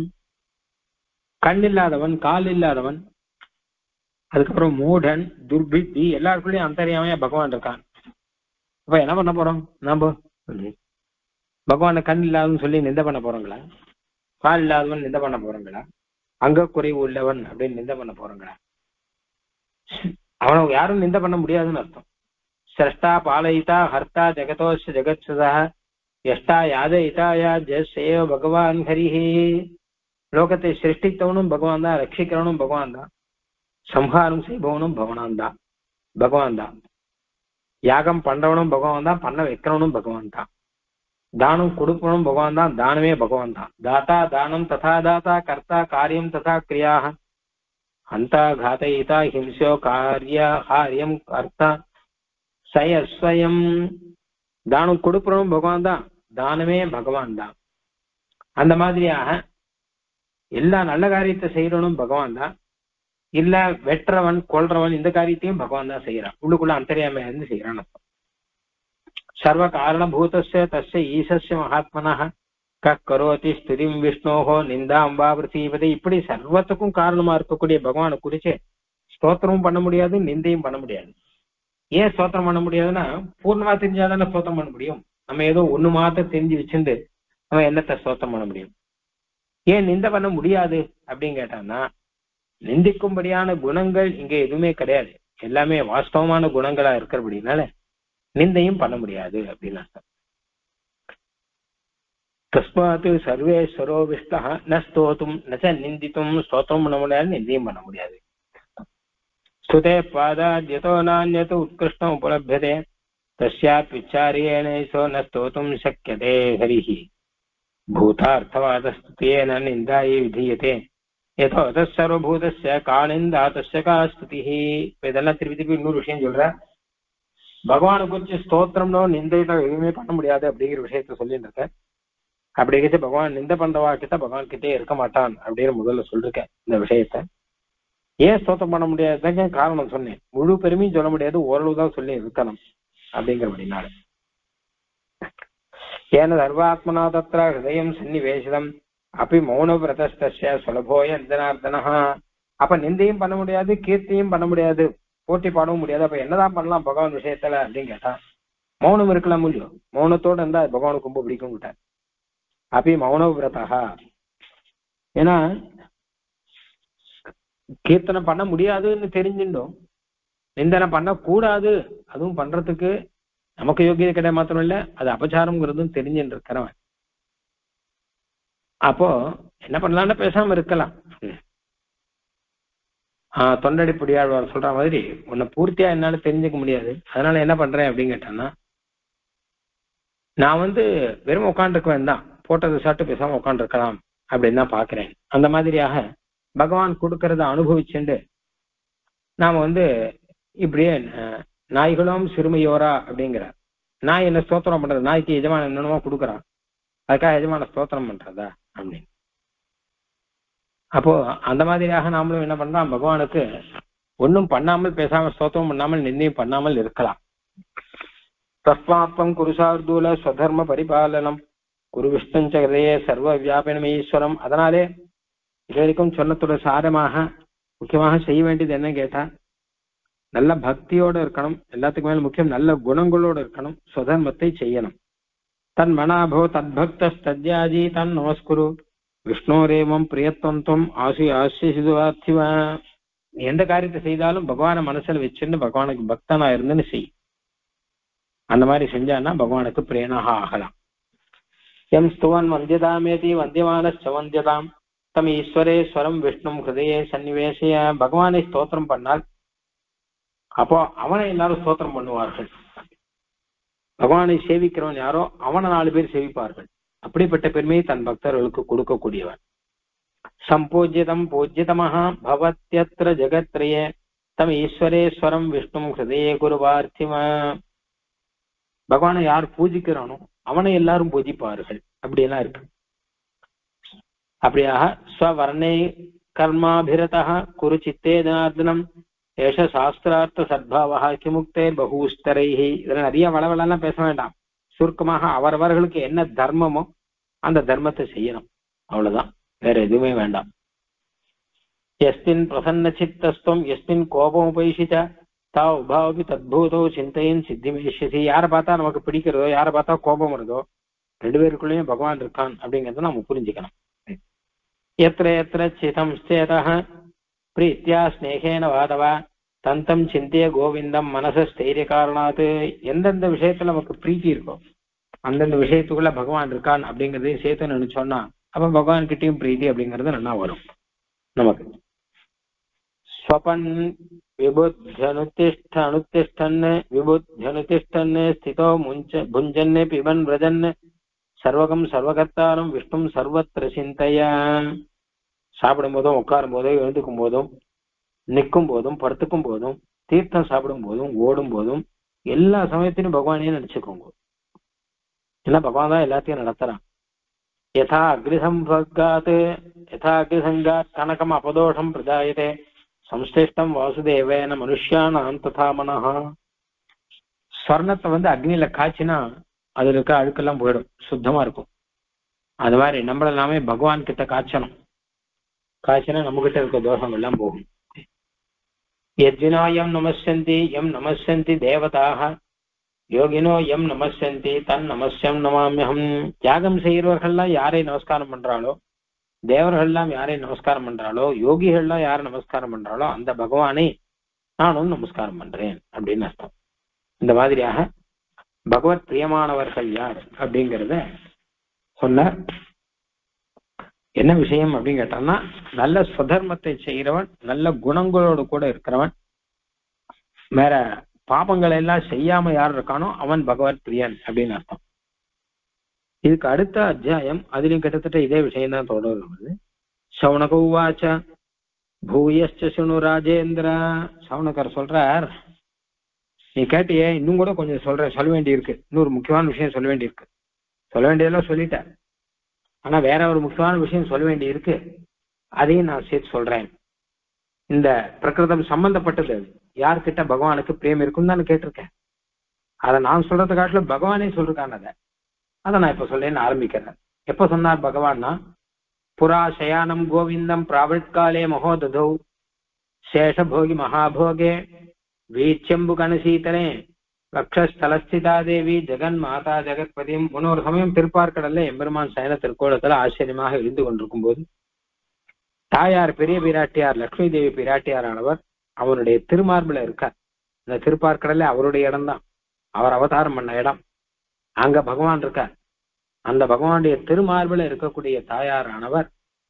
கண் இல்லாதவன், கால் இல்லாதவன், அதுக்கப்புறம் மூடன், துர்பித்தி, எல்லாருக்குள்ளயும் அந்தரியாமையா பகவான் இருக்கான். அப்ப என்ன பண்ண போறோம் நாம? பகவான கண் இல்லாதவன் சொல்லி நிந்த பண்ண போறோங்களா? கால் இல்லாதவன் நிந்த பண்ண போறோங்களா? அங்க குறைவு உள்ளவன் அப்படின்னு நிந்த பண்ண போறோங்களா? அவனை யாரும் நிந்த பண்ண முடியாதுன்னு அர்த்தம். சிரஷ்டா பாலயிதா ஹர்த்தா ஜெகதோஷ ஜெகத்சுதா யஷ்டா யாதயிதாயா ஜெயசேவ பகவான் ஹரிஹி. லோகத்தை சிருஷ்டித்தவனும் பகவான் தான், ரட்சிக்கிறவனும் பகவான் தான், சம்ஹாரம் செய்பவனும் பகவான் தான், யாகம் பண்றவனும் பகவான் தான், பண்ண வைக்கிறவனும் பகவான் தான், தானம் கொடுப்பவனும் பகவான் தான், தானமே பகவான் தான். தாத்தா தானம் ததா தாத்தா கர்த்தா காரியம் ததா கிரியாக ஹந்தா காதயிதா ஹிம்சோ காரியம் கர்த்தா சயஸ்வயம். தானம் கொடுப்பவனும் பகவான் தான், தானமே பகவான் தான். அந்த மாதிரியாக எல்லா நல்ல காரியத்தை செய்யறவனும் பகவான் தான், இல்ல வெற்றவன் கொல்றவன் இந்த காரியத்தையும் பகவான் தான் செய்யறான், உள்ளுக்குள்ள அந்தரியாமையா இருந்து செய்யறான். சர்வ காரணபூதஸ்ய தஸ்ய ஈசஸ்ய மகாத்மனः கரோதி ஸ்துதிம் விஷ்ணோஹோ நிந்தாம் வா பிரதீபதே. இப்படி சர்வத்துக்கும் காரணமா இருக்கக்கூடிய பகவானை குறிச்சு ஸ்தோத்திரமும் பண்ண முடியாது, நிந்தையும் பண்ண முடியாது. ஏன் ஸ்தோத்திரம் பண்ண முடியாதுன்னா, பூர்ணமா தெரிஞ்சாதானே ஸ்தோத்திரம் பண்ண முடியும். நம்ம ஏதோ ஒண்ணு மாத்திரம் தெரிஞ்சு வச்சிருந்து நம்ம என்னத்தை ஸ்தோத்திரம் பண்ண முடியும்? ஏன் நிந்த பண்ண முடியாது அப்படின்னு கேட்டான்னா, நிந்திக்கும்படியான குணங்கள் இங்க எதுவுமே கிடையாது, எல்லாமே வாஸ்தவமான குணங்களா இருக்கிறபடினால நிந்தையும் பண்ண முடியாது அப்படின்னு அர்த்தம். தஸ்மாத் சர்வேஸ்வரோ விஷ்ணா ந ஸ்தோத்தும் ந நிந்தித்தும். ஸ்தோத்திரம் பண்ண முடியாது, நிந்தையும் பண்ண முடியாது. ஸ்துதே பாதாத்யதோ நான்யத் உத்கிருஷ்டம் உபலப்யதே தஸ்யாத்விச்சாரியேனேசோ ந ஸ்தோத்தும் சக்யதே ஹரிஹி பூதார்த்தவாதஸ்துதேன நிந்தாயே விதீயதே யதோ தஸ்ஸர்வபூதஸ்ய காநிந்தா தஸ்ய கா ஸ்துதிஹி. இதெல்லாம் திருப்பி திருப்பி இன்னொரு விஷயம் சொல்ற, பகவானை குறிச்சு ஸ்தோத்திரம்னோ நிந்தையில எதுவுமே பண்ண முடியாது அப்படிங்கிற விஷயத்த சொல்லிட்டு இருக்க. அப்படி கிட்ட பகவான் நிந்த பண்றவா கிட்ட பகவான் கிட்டே இருக்க மாட்டான் அப்படின்னு முதல்ல சொல்லிருக்கேன். இந்த விஷயத்த ஏன் ஸ்தோத்திரம் பண்ண முடியாதுன்னு காரணம் சொன்னேன். முழு பெருமையும் சொல்ல முடியாது, ஓரளவுதான் சொல்லி இருக்கணும் அப்படிங்கிறபடினால. ஏன சர்வாத்மனா தத்ர ஹிருதயம் சன்னிவேசிதம் அப்படி மௌனவிரதஸ்தஸ்ய சுலபோய ஜனார்தனஹ. அப்ப நிந்தையும் பண்ண முடியாது, கீர்த்தியும் பண்ண முடியாது, போட்டி பாடவும் முடியாது. அப்ப என்னதான் பண்ணலாம் பகவான் விஷயத்துல அப்படின்னு கேட்டா மௌனம் இருக்கலாம் முடியும். மௌனத்தோட இருந்தா பகவானுக்கு ரொம்ப பிடிக்கும் விட்டார். அப்படி மௌன விரதா. ஏன்னா கீர்த்தனை பண்ண முடியாதுன்னு தெரிஞ்சுட்டோம், நிந்தனை பண்ணக்கூடாது, அதுவும் பண்றதுக்கு நமக்கு யோகியதை கிடையாது மாத்திரம் இல்ல, அது அபச்சாரம்ங்கிறதும் தெரிஞ்சுட்டு இருக்கிறவன். அப்போ என்ன பண்ணலாம்னு பேசாம இருக்கலாம். தொண்டடி புடியாழ்வார் சொல்ற மாதிரி உன்னை பூர்த்தியா என்னால தெரிஞ்சுக்க முடியாது, அதனால என்ன பண்றேன் அப்படின்னு கேட்டான்னா, நான் வெறும் உட்காந்துருக்குவேன் தான், போட்டதை சாப்பிட்டு பேசாம உட்காந்துருக்கலாம் அப்படின்னு தான் பாக்குறேன். அந்த மாதிரியாக பகவான் கொடுக்கறத அனுபவிச்சுண்டு நாம இப்படியே நாய்களும் சிறுமையோரா அப்படிங்கிறார். நாய் என்ன ஸ்தோத்திரம் பண்றது? நாய்க்கு எஜமான என்னென்னமோ கொடுக்குறான், அதுக்காக எஜமான ஸ்தோத்திரம் பண்றதா அப்படின்னு. அப்போ அந்த மாதிரியாக நாமளும் என்ன பண்றோம், பகவானுக்கு ஒன்னும் பண்ணாமல் பேசாமல் ஸ்தோத்திரம் பண்ணாமல் நிர்ணயம் பண்ணாமல் இருக்கலாம். தஸ்மாத்வம் குருசார்தூல ஸ்வதர்ம பரிபாலனம் குரு விஷ்ணுஞ்சகதையே சர்வ வியாபனம் ஈஸ்வரம். அதனாலே இது வரைக்கும் சொன்னதோட சாரமாக முக்கியமாக செய்ய வேண்டியது என்ன கேட்டா, நல்ல பக்தியோட இருக்கணும், எல்லாத்துக்கும் மேல முக்கியம் நல்ல குணங்களோட இருக்கணும், ஸ்வதர்மத்தை செய்யணும். தன் மனாபோ தத்பக்த தத்யாஜி தன் நமஸ்குரு விஷ்ணோரேவம் பிரியத்வம் ஆசி ஆசிசுவார்த்திவா. எந்த காரியத்தை செய்தாலும் பகவான மனசுல வச்சுன்னு பகவானுக்கு பக்தனா இருந்துன்னு செய். அந்த மாதிரி செஞ்சான்னா பகவானுக்கு பிரியனாக ஆகலாம். எம் ஸ்துவன் வந்தியதாமேதி வந்தியமானச்ச வந்தியதாம் தம் ஈஸ்வரேஸ்வரம் விஷ்ணு ஹிருதயே சன்னிவேசிய. பகவானை ஸ்தோத்திரம் பண்ணால் அப்போ அவனை எல்லாரும் ஸ்தோத்திரம் பண்ணுவார்கள். பகவானை சேவிக்கிறவன் யாரோ அவனை 4 பேர் சேவிப்பார்கள். அப்படிப்பட்ட பெருமையை தன் பக்தர்களுக்கு கொடுக்கக்கூடியவன். சம்பூஜ்யதம் பூஜ்யதமஹா பவத்யத்ர ஜெகத்ரயே தம் ஈஸ்வரேஸ்வரம் விஷ்ணு ஹிருதயே குருவார்த்திம. பகவானை யார் பூஜிக்கிறானோ அவனை எல்லாரும் பூஜிப்பார்கள். அப்படியெல்லாம் இருக்கு. அப்படியாக ஸ்வவர்ணே கர்மாபிரதா குரு சித்தே ஜனார்தனம் ஏஷ சாஸ்திரார்த்த சத்பாவா கிமுக்தே பகூஸ்தரைஹி. இதுல நிறைய வளவெல்லாம் பேச வேண்டாம். சுருக்கமாக அவரவர்களுக்கு என்ன தர்மமோ அந்த தர்மத்தை செய்யணும், அவ்வளவுதான், வேற எதுவுமே வேண்டாம். எஸ்மின் பிரசன்ன சித்தஸ்துவம் எஸ்மின் கோபம் உபைஷிச்ச தா உபாவபி தத்பூதோ சிந்தையின் சித்திமேஷசி. யாரை பார்த்தா நமக்கு பிடிக்கிறதோ, யாரை பார்த்தா கோபம் வருதோ, 2 பேருக்குள்ளேயும் பகவான் இருக்கான் அப்படிங்கறத நம்ம புரிஞ்சுக்கணும். எத்திர எத்திர சிதம் ஸ்தேதः பிரீத்யா ஸ்நேகேன வாதவா தந்தம் சிந்திய கோவிந்தம் மனச ஸ்தைரிய காரணாத்து. எந்தெந்த விஷயத்துல நமக்கு பிரீத்தி இருக்கோ அந்தந்த விஷயத்துக்குள்ள பகவான் இருக்கான் அப்படிங்கறதையும் சேர்த்து நினைச்சோம்னா அப்ப பகவான் கிட்டையும் பிரீத்தி அப்படிங்கிறது நல்லா வரும் நமக்கு. ஸ்வபன் விபுத்யனுதிஷ்டன் விபுத்யனுதிஷ்டன் ஸ்திதோ புஞ்சன் பிபன் விரஜன் சர்வகம் சர்வகர்த்தாரம் விஷ்ணும் சர்வத்திர சிந்தையா. சாப்பிடும் போதும், உட்காரும் போதும், எழுந்துக்கும் போதும், நிற்கும் போதும், படுத்துக்கும் போதும், தீர்த்தம் சாப்பிடும் போதும், ஓடும் போதும், எல்லா சமயத்திலும் பகவானையே நினைச்சுக்கோங்க. ஏன்னா பகவான் தான் எல்லாத்தையும் நடத்துறான். யதா அக்னிசம்சர்காத் யதா அக்னிசங்காத் கனகம் அபதோஷம் பிரஜாயதே சம்ஸ்லிஷ்டம் வாசுதேவேன மனுஷ்யானாம் ததா மனஹ. ஸ்வர்ணத்தை அக்னியில காய்ச்சினா அதுல இருக்க அழுக்கெல்லாம் போயிடும், சுத்தமா இருக்கும். அது மாதிரி நம்மள நாமே பகவான் கிட்ட காய்ச்சணும். காய்ச்சினா நம்ம கிட்ட இருக்க தோஷம் எல்லாம் போகும். யஜ்வினோ எம் நமஸ்யந்தி எம் நமஸ்யந்தி தேவதாக யோகினோ எம் நமஸ்யந்தி தன் நமஸ்யம் நமாமியகம். தியாகம் செய்கிறவர்கள்லாம் யாரை நமஸ்காரம் பண்றாளோ, தேவர்கள்லாம் யாரை நமஸ்காரம் பண்றாளோ, யோகிகள்லாம் யாரை நமஸ்காரம் பண்றாளோ அந்த பகவானை நானும் நமஸ்காரம் பண்றேன் அப்படின்னு அர்த்தம். இந்த மாதிரியாக பகவத் பிரியமானவர்கள் யார் அப்படிங்கிறத சொன்னார். என்ன விஷயம் அப்படின்னு கேட்டான்னா, நல்ல சுதர்மத்தை செய்கிறவன், நல்ல குணங்களோடு கூட இருக்கிறவன், வேற பாபங்களை எல்லாம் செய்யாம யார் இருக்கானோ அவன் பகவத் பிரியன் அப்படின்னு அர்த்தம். இதுக்கு அடுத்த அத்தியாயம் அதுலயும் கிட்டத்தட்ட இதே விஷயம் தான் தொடர்கிறது. சவுனக உவாச்ச பூயஸ்ச சுணு ராஜேந்திரா. சவுனகர் சொல்றார், நீ கேட்டியே, இன்னும் கூட கொஞ்சம் சொல்ல வேண்டியிருக்கு, இன்னொரு முக்கியமான விஷயம் சொல்ல வேண்டியிருக்கு. சொல்ல வேண்டியதெல்லாம் சொல்லிட்டேன், ஆனா வேற ஒரு முக்கியமான விஷயம் சொல்ல வேண்டி இருக்கு, அதையும் நான் சேர்த்து சொல்றேன். இந்த பிரகிருதம் சம்பந்தப்பட்டது யார்கிட்ட பகவானுக்கு பிரேம் இருக்குன்னு தான் கேட்டிருக்கேன். அதை நான் சொல்றதை காட்டிலும் பகவானே சொல்லிருக்கான். அதை நான் இப்ப சொல்லேன்னு ஆரம்பிக்கிறேன். எப்ப சொன்னார் பகவான்னா, புரா சயானம் கோவிந்தம் பிராவிட்காலே மகோததௌ சேஷபோகி மகாபோகே வீச்சம்பு கணசீதனே வக்ஷஸ்தலஸ்திதா தேவி ஜெகன் மாதா ஜெகத்பதியும். முன்னொரு சமயம் திருப்பார்கடல்ல எம்பெருமான் சயன திருக்கோலத்துல ஆச்சரியமாக இருந்து கொண்டிருக்கும் போது தாயார் பெரிய பிராட்டியார் லட்சுமி தேவி பிராட்டியாரானவர் அவருடைய திருமார்பில இருக்கார். இந்த திருப்பார்கடல்ல அவருடைய இடம்தான், அவர் அவதாரம் பண்ண இடம். அங்க பகவான் இருக்கார். அந்த பகவானுடைய திருமார்பில இருக்கக்கூடிய தாயாரானவர்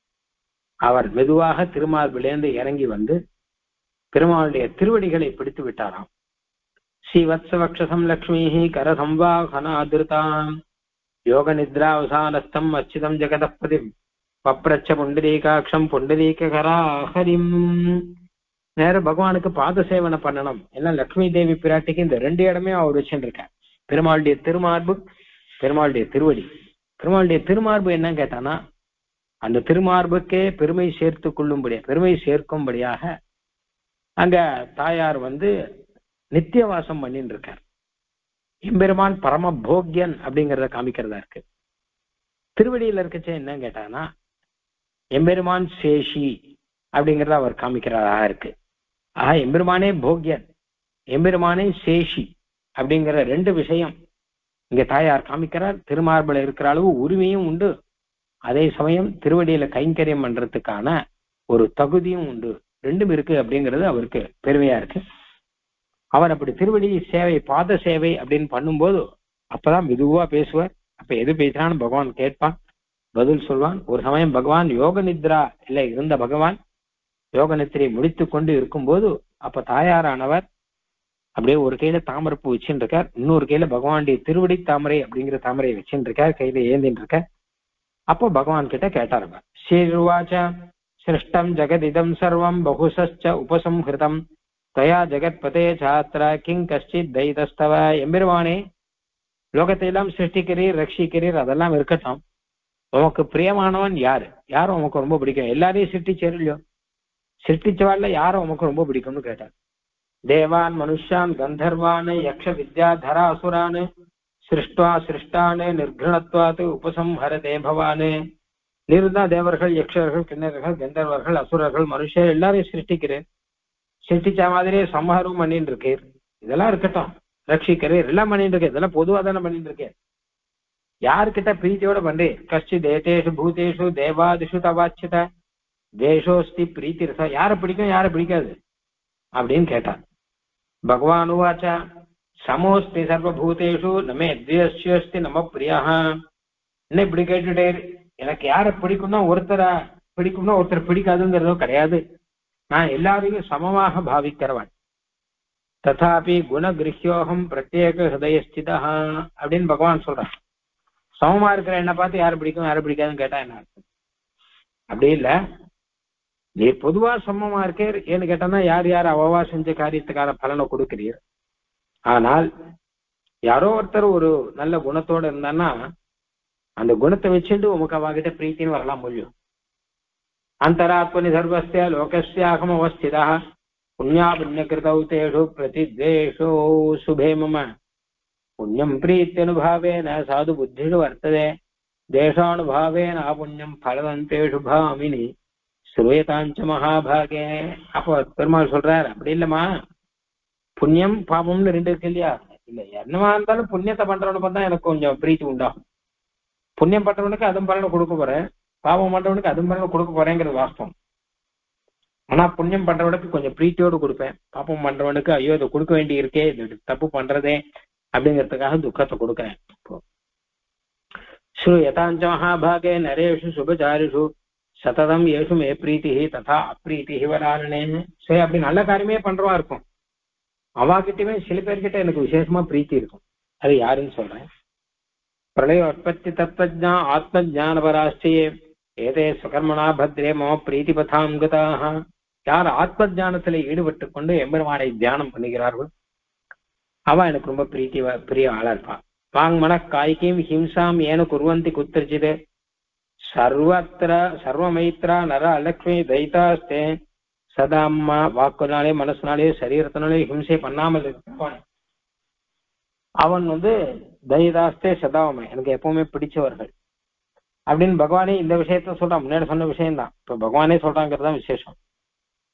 அவர் மெதுவாக திருமார்பிலேந்து இறங்கி வந்து பெருமாளுடைய திருவடிகளை பிடித்து விட்டாராம். ஸ்ரீவத்சவக்ஷசம் லக்ஷ்மி கரசம்வாகனாதிருதாம் யோக நித்ராவசானஸ்தம் அச்சிதம் ஜெகதப்பதிம் பப்ரச்ச புண்டரீகாட்சம் புண்டரீகராஹரிம். நேர பகவானுக்கு பாத சேவனை பண்ணணும். எல்லாம் லக்ஷ்மி தேவி பிராட்டிக்கு இந்த ரெண்டு இடமே அவர் வச்சுருக்கார். பெருமாளுடைய திருமார்பு, பெருமாளுடைய திருவடி. பெருமாளுடைய திருமார்பு என்ன கேட்டானா, அந்த திருமார்புக்கே பெருமை சேர்த்து கொள்ளும்படியா, பெருமை சேர்க்கும்படியாக அங்க தாயார் வந்து நித்தியவாசம் பண்ணிட்டு இருக்கார். எம்பெருமான் பரம போக்யன் அப்படிங்கிறத காமிக்கிறதா இருக்கு. திருவடியில இருக்கச்சே என்ன கேட்டானா, எம்பெருமான் சேஷி அப்படிங்கிறத அவர் காமிக்கிறதா இருக்கு. ஆஹா, எம்பெருமானே போக்யன், எம்பெருமானே சேஷி அப்படிங்கிற ரெண்டு விஷயம் இங்க தாயார் காமிக்கிறார். திருமார்பில இருக்கிற அளவு உரிமையும் உண்டு, அதே சமயம் திருவடியில கைங்கரியம் பண்றதுக்கான ஒரு தகுதியும் உண்டு. ரெண்டும் இருக்கு அப்படிங்கிறது அவருக்கு பெருமையா இருக்கு. அவர் அப்படி திருவடி சேவை, பாத சேவை அப்படின்னு பண்ணும்போது அப்பதான் மெதுவா பேசுவார். அப்ப எது பேசுறான்னு பகவான் கேட்பான், பதில் சொல்வான். ஒரு சமயம் பகவான் யோக நித்ரா இல்ல இருந்த பகவான் யோக நித்திரை முடித்து கொண்டு இருக்கும்போது அப்ப தாயாரானவர் அப்படியே ஒரு கையில தாமரைப்பூ வச்சுட்டு இருக்கார், இன்னொரு கையில பகவானுடைய திருவடி தாமரை அப்படிங்கிற தாமரையை வச்சுட்டு இருக்கார், கையில ஏந்தின்னு இருக்கார். அப்போ பகவான் கிட்ட கேட்டாருங்க, ஸ்ரீருவாச்ச சிருஷ்டம் ஜெகதிதம் சர்வம் பகுசச்ச உபசம்ஹிருதம் தயா ஜெகத்பதே சாத்ரா கிங் கஷ்டித் தைதஸ்தவ. எம்பெருமானே, லோகத்தை எல்லாம் சிருஷ்டிக்கிறீர், ரட்சிக்கிறீர், அதெல்லாம் இருக்கட்டும், உமக்கு பிரியமானவன் யாரு, யாரும் உமக்கு ரொம்ப பிடிக்கும்? எல்லாரையும் சிருஷ்டிச்சேரு இல்லையோ, சிருஷ்டிச்சவாள்ல யாரும் உமக்கு ரொம்ப பிடிக்கும்னு கேட்டார். தேவான் மனுஷான் கந்தர்வான் யக்ஷ வித்யாதரா அசுரான் சிருஷ்டுவா சிருஷ்டானு நிர்குணத்வாத்து உபசம்ஹரதே பவானு. நீர்தா தேவர்கள், யக்ஷர்கள், கிண்ணறர்கள், கந்தர்வர்கள், அசுரர்கள், மனுஷர் எல்லாரையும் சிருஷ்டிக்கிறேன், சிருஷ்டிச்ச மாதிரியே சம்ஹாரம் பண்ணிட்டு இருக்கேன், இதெல்லாம் இருக்கட்டும், ரட்சிக்கிறேன், எல்லாம் பண்ணிட்டு இருக்கேன், இதெல்லாம் பொதுவா தானே பண்ணிட்டு இருக்கேன், யாருக்கிட்ட பிரீத்தியோட பண்றேன்? கஷ்டி தேசேஷு பூதேஷு தேவாதிஷு தவாச்சித தேசோஸ்தி பிரீத்தி ரசா. யாரை பிடிக்கும், யாரை பிடிக்காது அப்படின்னு கேட்டான். பகவான் உவாச்சா சமோஸ்தி சர்வபூதேஷு நமே தியஸ்யோஸ்தி நம பிரியா. என்ன இப்படி கேட்டுட்டே, எனக்கு யாரை பிடிக்கும்னா ஒருத்தரை பிடிக்கும்னா ஒருத்தர் பிடிக்காதுங்கிறதோ கிடையாது, நான் எல்லாரையும் சமமாக பாவிக்கிறவன். ததாபி குணகிருஹ்யோகம் பிரத்யேக ஹிருதயஸ்திதா அப்படின்னு பகவான் சொல்றான். சமமா இருக்கிற என்ன பார்த்து யாரை பிடிக்கும் யாரை பிடிக்காதுன்னு கேட்டா என்ன அர்த்தம்? அப்படி இல்ல, நீ பொதுவா சமமா இருக்கேர் ஏன்னு கேட்டானா யார் யார் அவவா செஞ்ச காரியத்துக்கான பலனை கொடுக்கிறீர். ஆனால் யாரோ ஒருத்தர் ஒரு நல்ல குணத்தோட இருந்தான்னா அந்த குணத்தை வச்சுட்டு உமக்கு அவகிட்ட பிரீத்தின்னு வரலாம் முடியும். அந்தராத்மனி சர்வஸ்ய லோகஸ்யாகம் அவஸ்திதா புண்ணியா புண்ணியகிருதௌ தேஷு பிரதித்வேஷோ சுபே மம புண்ணியம் பிரீத்தியனுபாவேன சாது புத்திஷு வர்த்ததே தேசானுபாவேன அபுண்ணியம் பலவந்தேஷு பாமினி ஸ்ரூயதாஞ்ச மகாபாகே. அப்போ பெருமாள் சொல்றாரு, அப்படி இல்லம்மா, புண்ணியம் பாபம்னு ரெண்டு இருக்கு இல்லையா, இல்ல என்னவா இருந்தாலும் புண்ணியத்தை பண்றவனுக்கு தான் எனக்கு கொஞ்சம் பிரீத்தி உண்டாகும். புண்ணியம் பண்றவனுக்கு அதுவும் பலனை கொடுக்க போறேன், பாவம் பண்றவனுக்கு அதுவும் பலனை கொடுக்க போறேங்கிறது வாஸ்தவம். ஆனா புண்ணியம் பண்றவனுக்கு கொஞ்சம் பிரீத்தியோடு கொடுப்பேன், பாப்பம் பண்றவனுக்கு ஐயோ இதை கொடுக்க வேண்டி இருக்கே, இது தப்பு பண்றதே அப்படிங்கிறதுக்காக துக்கத்தை கொடுக்குறேன். ஸ்ரூ யதாஞ்ச மகாபாகே நரேஷு சுபச்சாரிஷு சததம் ஏஷு மே பிரீத்தி ததா அப்ரீத்தி வராரணே. சரி, அப்படி நல்ல காரியமே பண்றவா இருக்கும், அவாகிட்டயுமே சில பேர்கிட்ட எனக்கு விசேஷமா பிரீத்தி இருக்கும். அது யாருன்னு சொல்றேன். பிரளய உற்பத்தி தத்வஜா ஆத்மஜானபராஷ்டியே ஏதே சுகர்மனா பத்ரே மம பிரீத்தி பதாம் கதாக. யார் ஆத்ம ஜானத்துல ஈடுபட்டு கொண்டு எம்பெருமானை தியானம் பண்ணுகிறார்கள் அவ எனக்கு ரொம்ப பிரிய ஆளா இருப்பான். வாங்மன காய்கீம் ஹிம்சாம் ஏன குர்வந்தி குத்திரச்சிது சர்வத்திர சர்வமைத்ரா நர அலக்ஷ்மி தைதாஸ்தே சதா அம்மா. வாக்குனாலே மனசுனாலே சரீரத்தினாலே ஹிம்சை பண்ணாமல் இருப்பான் அவன் தைதாஸ்தே சதாவமை, எனக்கு எப்பவுமே பிடிச்சவர்கள் அப்படின்னு பகவானே இந்த விஷயத்த சொல்றான். முன்னாடி சொன்ன விஷயம்தான் இப்ப பகவானே சொல்றாங்கிறது தான் விசேஷம்.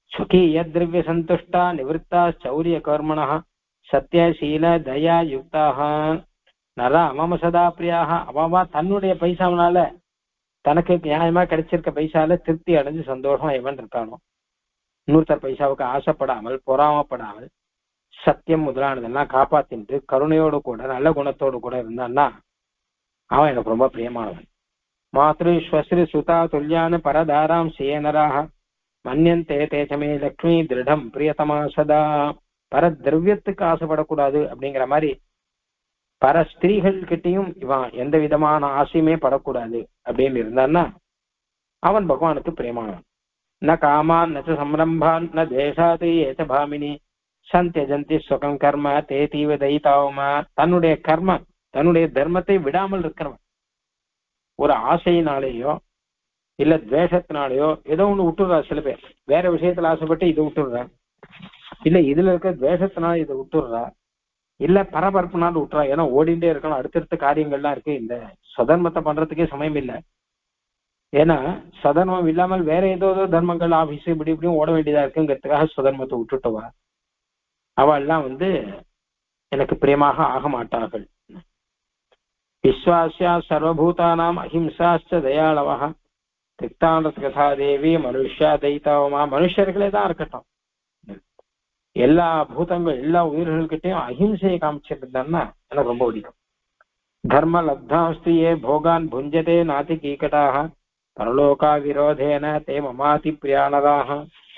स्वकीय द्रव्य संतुष्टा निवृत्ता चौर्य कर्मण சத்தியசீல தயா யுக்தாக நரா மம சதா பிரியாக. அவா தன்னுடைய பைசாவனால தனக்கு நியாயமா கிடைச்சிருக்க பைசால திருப்தி அடைஞ்சு சந்தோஷம் எவன் இருக்கானோ, இன்னொருத்தர் பைசாவுக்கு ஆசைப்படாமல் பொறாமப்படாமல் சத்தியம் முதலானதெல்லாம் காப்பாத்திட்டு கருணையோடு கூட நல்ல குணத்தோடு கூட இருந்தான்னா அவன் எனக்கு ரொம்ப பிரியமானவன். மாத்ரு ஸ்வஸ்ரு சுதா துல்யான்னு பரதாராம் சேனராக மன்யந்தே தேசமே லக்ஷ்மி திருடம் பிரியதமா சதா. பர திரவியத்துக்கு ஆசைப்படக்கூடாது அப்படிங்கிற மாதிரி பர ஸ்திரீகள் கிட்டையும் இவன் எந்த விதமான ஆசையுமே படக்கூடாது அப்படின்னு இருந்தான்னா அவன் பகவானுக்கு பிரியமானவன். ந காமான் ந சம்ரம்பான் ந தேசாதி ஏச்ச பாமினி சந்தியஜந்தி சுகம் கர்ம தே தீவ தைதாவமா. தன்னுடைய கர்ம தன்னுடைய தர்மத்தை விடாமல் இருக்கிறவன் ஒரு ஆசையினாலேயோ இல்ல துவேஷத்தினாலேயோ ஏதோ ஒண்ணு விட்டுடுறா. சில பேர் வேற விஷயத்துல ஆசைப்பட்டு இதை விட்டுடுறா, இல்ல இதுல இருக்க துவேஷத்தினால இதை விட்டுடுறா, இல்ல பரபரப்புனால விட்டுறா. ஏன்னா ஓடிண்டே இருக்கணும், அடுத்தடுத்த காரியங்கள்லாம் இருக்கு, இந்த சதர்மத்தை பண்றதுக்கே சமயம் இல்லை. ஏன்னா சதர்மம் இல்லாமல் வேற ஏதோ தர்மங்கள் ஆபீஸ் இப்படி இப்படியும் ஓட வேண்டியதா இருக்குங்கிறதுக்காக சுதர்மத்தை விட்டுட்டவா அவெல்லாம் எனக்கு பிரியமாக ஆக மாட்டார்கள். விஸ்வாசியா சர்வபூதானாம் அஹிம்சாச்ச தயாளவா திக்தான கதா தேவி மனுஷா தைத்தாவமா. மனுஷர்களே தான் இருக்கட்டும், எல்லா பூதங்கள் எல்லா உயிர்கள்கிட்டையும் அஹிம்சையை காமிச்சிருந்தான்னா எனக்கு ரொம்ப பிடிக்கும். தர்ம லப்தாஸ்து ஏ போகான் புஞ்சதே நாதி கீகட்டாக பரலோகா விரோதேன தே மமாதி பிரியானதாக.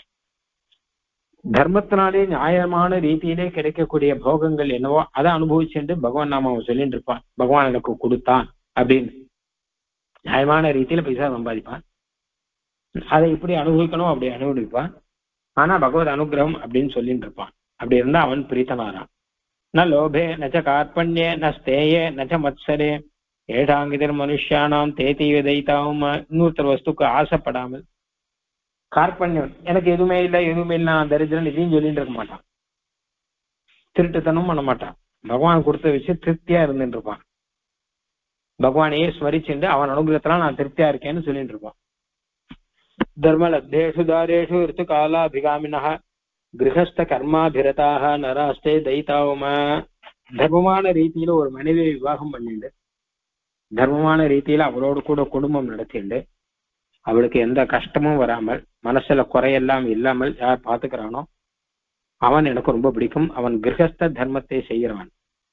தர்மத்தினாலே நியாயமான ரீதியிலே கிடைக்கக்கூடிய போகங்கள் என்னவோ அதை அனுபவிச்சுட்டு பகவான் நாம அவன் சொல்லிட்டு இருப்பான், பகவான் எனக்கு கொடுத்தான் அப்படின்னு. நியாயமான ரீதியில பைசா சம்பாதிப்பான், அதை இப்படி அனுபவிக்கணும் அப்படி அனுபவிப்பான். ஆனா பகவத் அனுகிரகம் அப்படின்னு சொல்லிட்டு இருப்பான். அப்படி இருந்தா அவன் பிரீத்தனாரான். ந லோபே நச்ச கார்பண்யே ந ஸ்தேயே நச்ச மத்சரே ஏடாங்கிதர் மனுஷியானாம் தேதீவ தைத்தாவும். இன்னொருத்தர் வஸ்துக்கு ஆசைப்படாமல் கார்பண்யம் எனக்கு எதுவுமே இல்லை எதுவுமே இல்லை நான் தரித்திரன் இதையும் சொல்லிட்டு இருக்க மாட்டான், திருட்டுத்தனமும் பண்ண மாட்டான். பகவான் கொடுத்த வச்சு திருப்தியா இருந்துட்டு இருப்பான். பகவானையே ஸ்மரிச்சுட்டு அவன் அனுகிரகத்திலாம் நான் திருப்தியா இருக்கேன்னு சொல்லிட்டு இருப்பான். தர்மலப்தேஷு தாரேஷு ரித்து காலாபிகாமினः கிரகஸ்த கர்மாபிரதாக நராஸ்தே தைத்தாவுமா. தர்மமான ரீதியில ஒரு மனைவியை விவாகம் பண்ணிட்டு தர்மமான ரீதியில அவளோடு கூட குடும்பம் நடத்திண்டு அவளுக்கு எந்த கஷ்டமும் வராமல் மனசுல குறையெல்லாம் இல்லாமல் யார் பாத்துக்கிறானோ அவன் எனக்கு ரொம்ப பிடிக்கும். அவன் கிரகஸ்த தர்மத்தை செய்கிறவன்.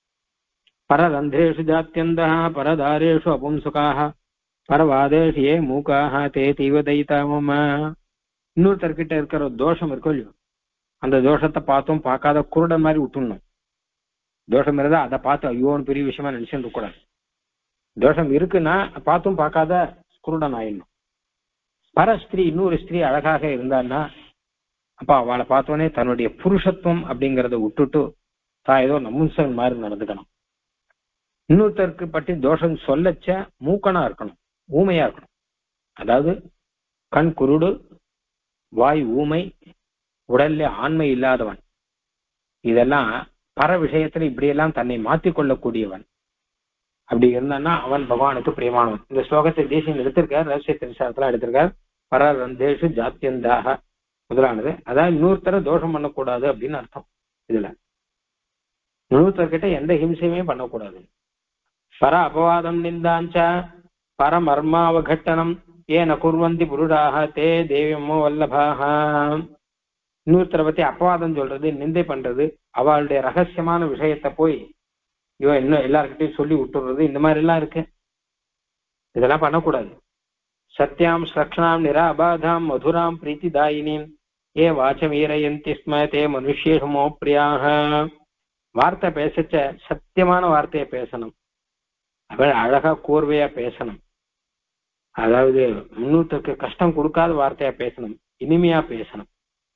பரரந்திரேஷு ஜாத்தியந்தா பரதாரேஷு அபும்சுகாக பரவாதேஷு ஏ மூக்காக தே தீவ தைத்தாவுமா. இன்னொருத்தர்கிட்ட இருக்கிற தோஷம் இருக்கோ இல்லையோ அந்த தோஷத்தை பார்த்தும் பார்க்காத குருடன் மாதிரி விட்டுணும். தோஷம் இருந்தா அதை பார்த்து ஐயோன்னு பெரிய விஷயமா நினைச்சுட்டு இருக்கக்கூடாது. தோஷம் இருக்குன்னா பார்த்தும் பார்க்காத குருடன் ஆயிடணும். பரஸ்திரீ இன்னொரு ஸ்திரீ அழகாக இருந்தான்னா அப்ப அவளை பார்த்தோன்னே தன்னுடைய புருஷத்துவம் அப்படிங்கிறத விட்டுட்டு தான் ஏதோ நமுன்சன் மாதிரி நடந்துக்கணும். இன்னொருத்தருக்கு பற்றி தோஷம் சொல்லச்ச மூக்கனா இருக்கணும், ஊமையா இருக்கணும். அதாவது கண் குருடு, வாய் ஊமை, உடல்ல ஆண்மை இல்லாதவன். இதெல்லாம் பர விஷயத்துல இப்படியெல்லாம் தன்னை மாற்றிக்கொள்ளக்கூடியவன். அப்படி இருந்தான்னா அவன் பகவானுக்கு பிரியமானவன். இந்த ஸ்லோகத்தை தேசியம் எடுத்திருக்கார், ரகசிய திரிசாரத்துல எடுத்திருக்கார். பரரந்தேஷு ஜாத்தியந்தாக முதலானது. அதாவது இன்னொருத்தர தோஷம் பண்ணக்கூடாது அப்படின்னு அர்த்தம். இதுல இன்னொருத்தர்கிட்ட எந்த ஹிம்சையுமே பண்ணக்கூடாது. பர அபவாதம் நிந்தாஞ்ச பரமர்மாவகட்டனம் ஏன குர்வந்தி புருடாக தே தேவியமோ வல்லபாக. இன்னொருத்தரை பத்தி அபவாதம் சொல்றது, நிந்தை பண்றது, அவளுடைய ரகசியமான விஷயத்த போய் இவன் இன்னும் எல்லார்கிட்டையும் சொல்லி விட்டுறது, இந்த மாதிரி எல்லாம் இருக்கு. இதெல்லாம் பண்ணக்கூடாது. சத்யாம் ஸ்ரக்ஷணாம் நிராபாதாம் மதுராம் பிரீத்திதாயினீம் ஏ வாச்சமீரயந்தி ஸ்ம தே மனுஷ்யேஷமோ பிரியாக. வார்த்தை பேசச்ச சத்தியமான வார்த்தையை பேசணும், அவள் அழகா கூர்வையா பேசணும். அதாவது முன்னூற்றுக்கு கஷ்டம் கொடுக்காத வார்த்தையா பேசணும், இனிமையா பேசணும்.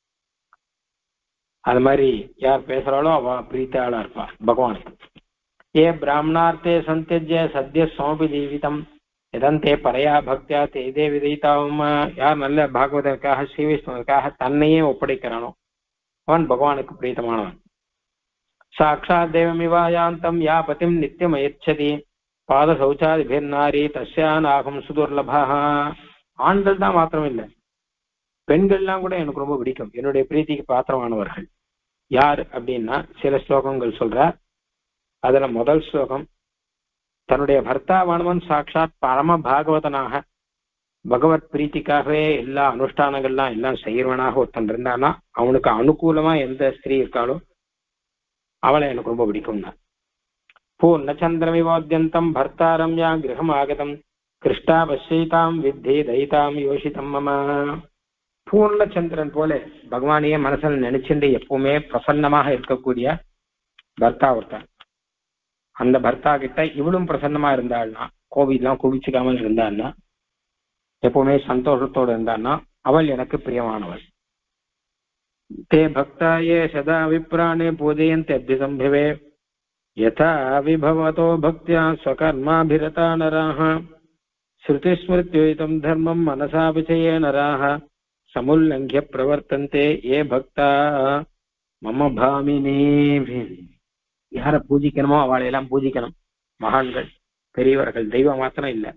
அது மாதிரி யார் பேசுறாளோ அவ பிரீத்தாளா இருப்பா பகவானுக்கு. ஏ பிராமணார்த்தே சந்தியஜ்ய சத்ய சோபி ஜீவிதம் எதந்தே பரையா பக்தியா தேதே விதைத்தாவும். யார் நல்ல பாகவதற்காக ஸ்ரீவிஷ்ணுவிற்காக தன்னையே ஒப்படைக்கிறானோ அவன் பகவானுக்கு பிரீத்தமானவன். சாட்சாத் தேவமிவாயாந்தம் யா பதிம் நித்தியம் அயச்சதி பாத சௌச்சாதிபிர்நாரி தஸ்யானாகம் சுதுர்லபா. ஆண்கள் தான் மாத்திரம் இல்லை, பெண்கள்லாம் கூட எனக்கு ரொம்ப பிடிக்கும், என்னுடைய பிரீத்திக்கு பாத்திரமானவர்கள் யார் அப்படின்னா சில ஸ்லோகங்கள் சொல்றார். அதுல முதல் ஸ்லோகம், தன்னுடைய பர்த்தாவானவன் சாட்சாத் பரம பாகவதனாக பகவத் பிரீத்திக்காகவே எல்லா அனுஷ்டானங்கள்லாம் எல்லாம் செய்யறவனாக ஒருத்தன் இருந்தானா அவனுக்கு அனுகூலமா எந்த ஸ்திரீ இருக்காளோ அவளை எனக்கு ரொம்ப பிடிக்கும்னா. பூர்ணச்சந்திரமிவோத்யந்தம் பர்த்தாரம் யா கிரகம் ஆகதம் கிருஷ்டா பஷ்யைதாம் வித்தி தைதாம் யோசிதம் மம. பூர்ணச்சந்திரன் போல பகவானையே மனசுல நினைச்சுட்டு எப்பவுமே பிரசன்னமாக இருக்கக்கூடிய பர்த்தா ஒருத்தன். அந்த பர்த்தா கிட்ட இவளும் பிரசன்னமா இருந்தாள்னா, கோவில்லாம் குவிச்சுக்காமல் இருந்தாள்னா, எப்பவுமே சந்தோஷத்தோடு இருந்தான்னா அவள் எனக்கு பிரியமானவள். தே பக்தாயே சதா விப்ராணே பூஜயந்தி அத்விசம்பிவே யதா விபவதோ பக்தியா ஸ்வகர்மாபிரதா நராஹ ஸ்ருதிஸ்மிருத்யுதம் தர்மம் மனசா விஜயே நராஹ சமுல்லங்கிய பிரவர்த்தந்தே ஏ பக்தா மம பாமினே. யாரை பூஜிக்கணுமோ அவளையெல்லாம் பூஜிக்கணும். மகான்கள் பெரியவர்கள் தெய்வம் மாத்திரம் இல்லை,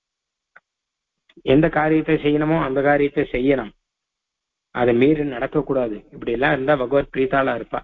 எந்த காரியத்தை செய்யணுமோ அந்த காரியத்தை செய்யணும், அதை மீறி நடக்கக்கூடாது. இப்படி எல்லாம் இருந்தா பகவத் பிரீத்தாளா இருப்பா.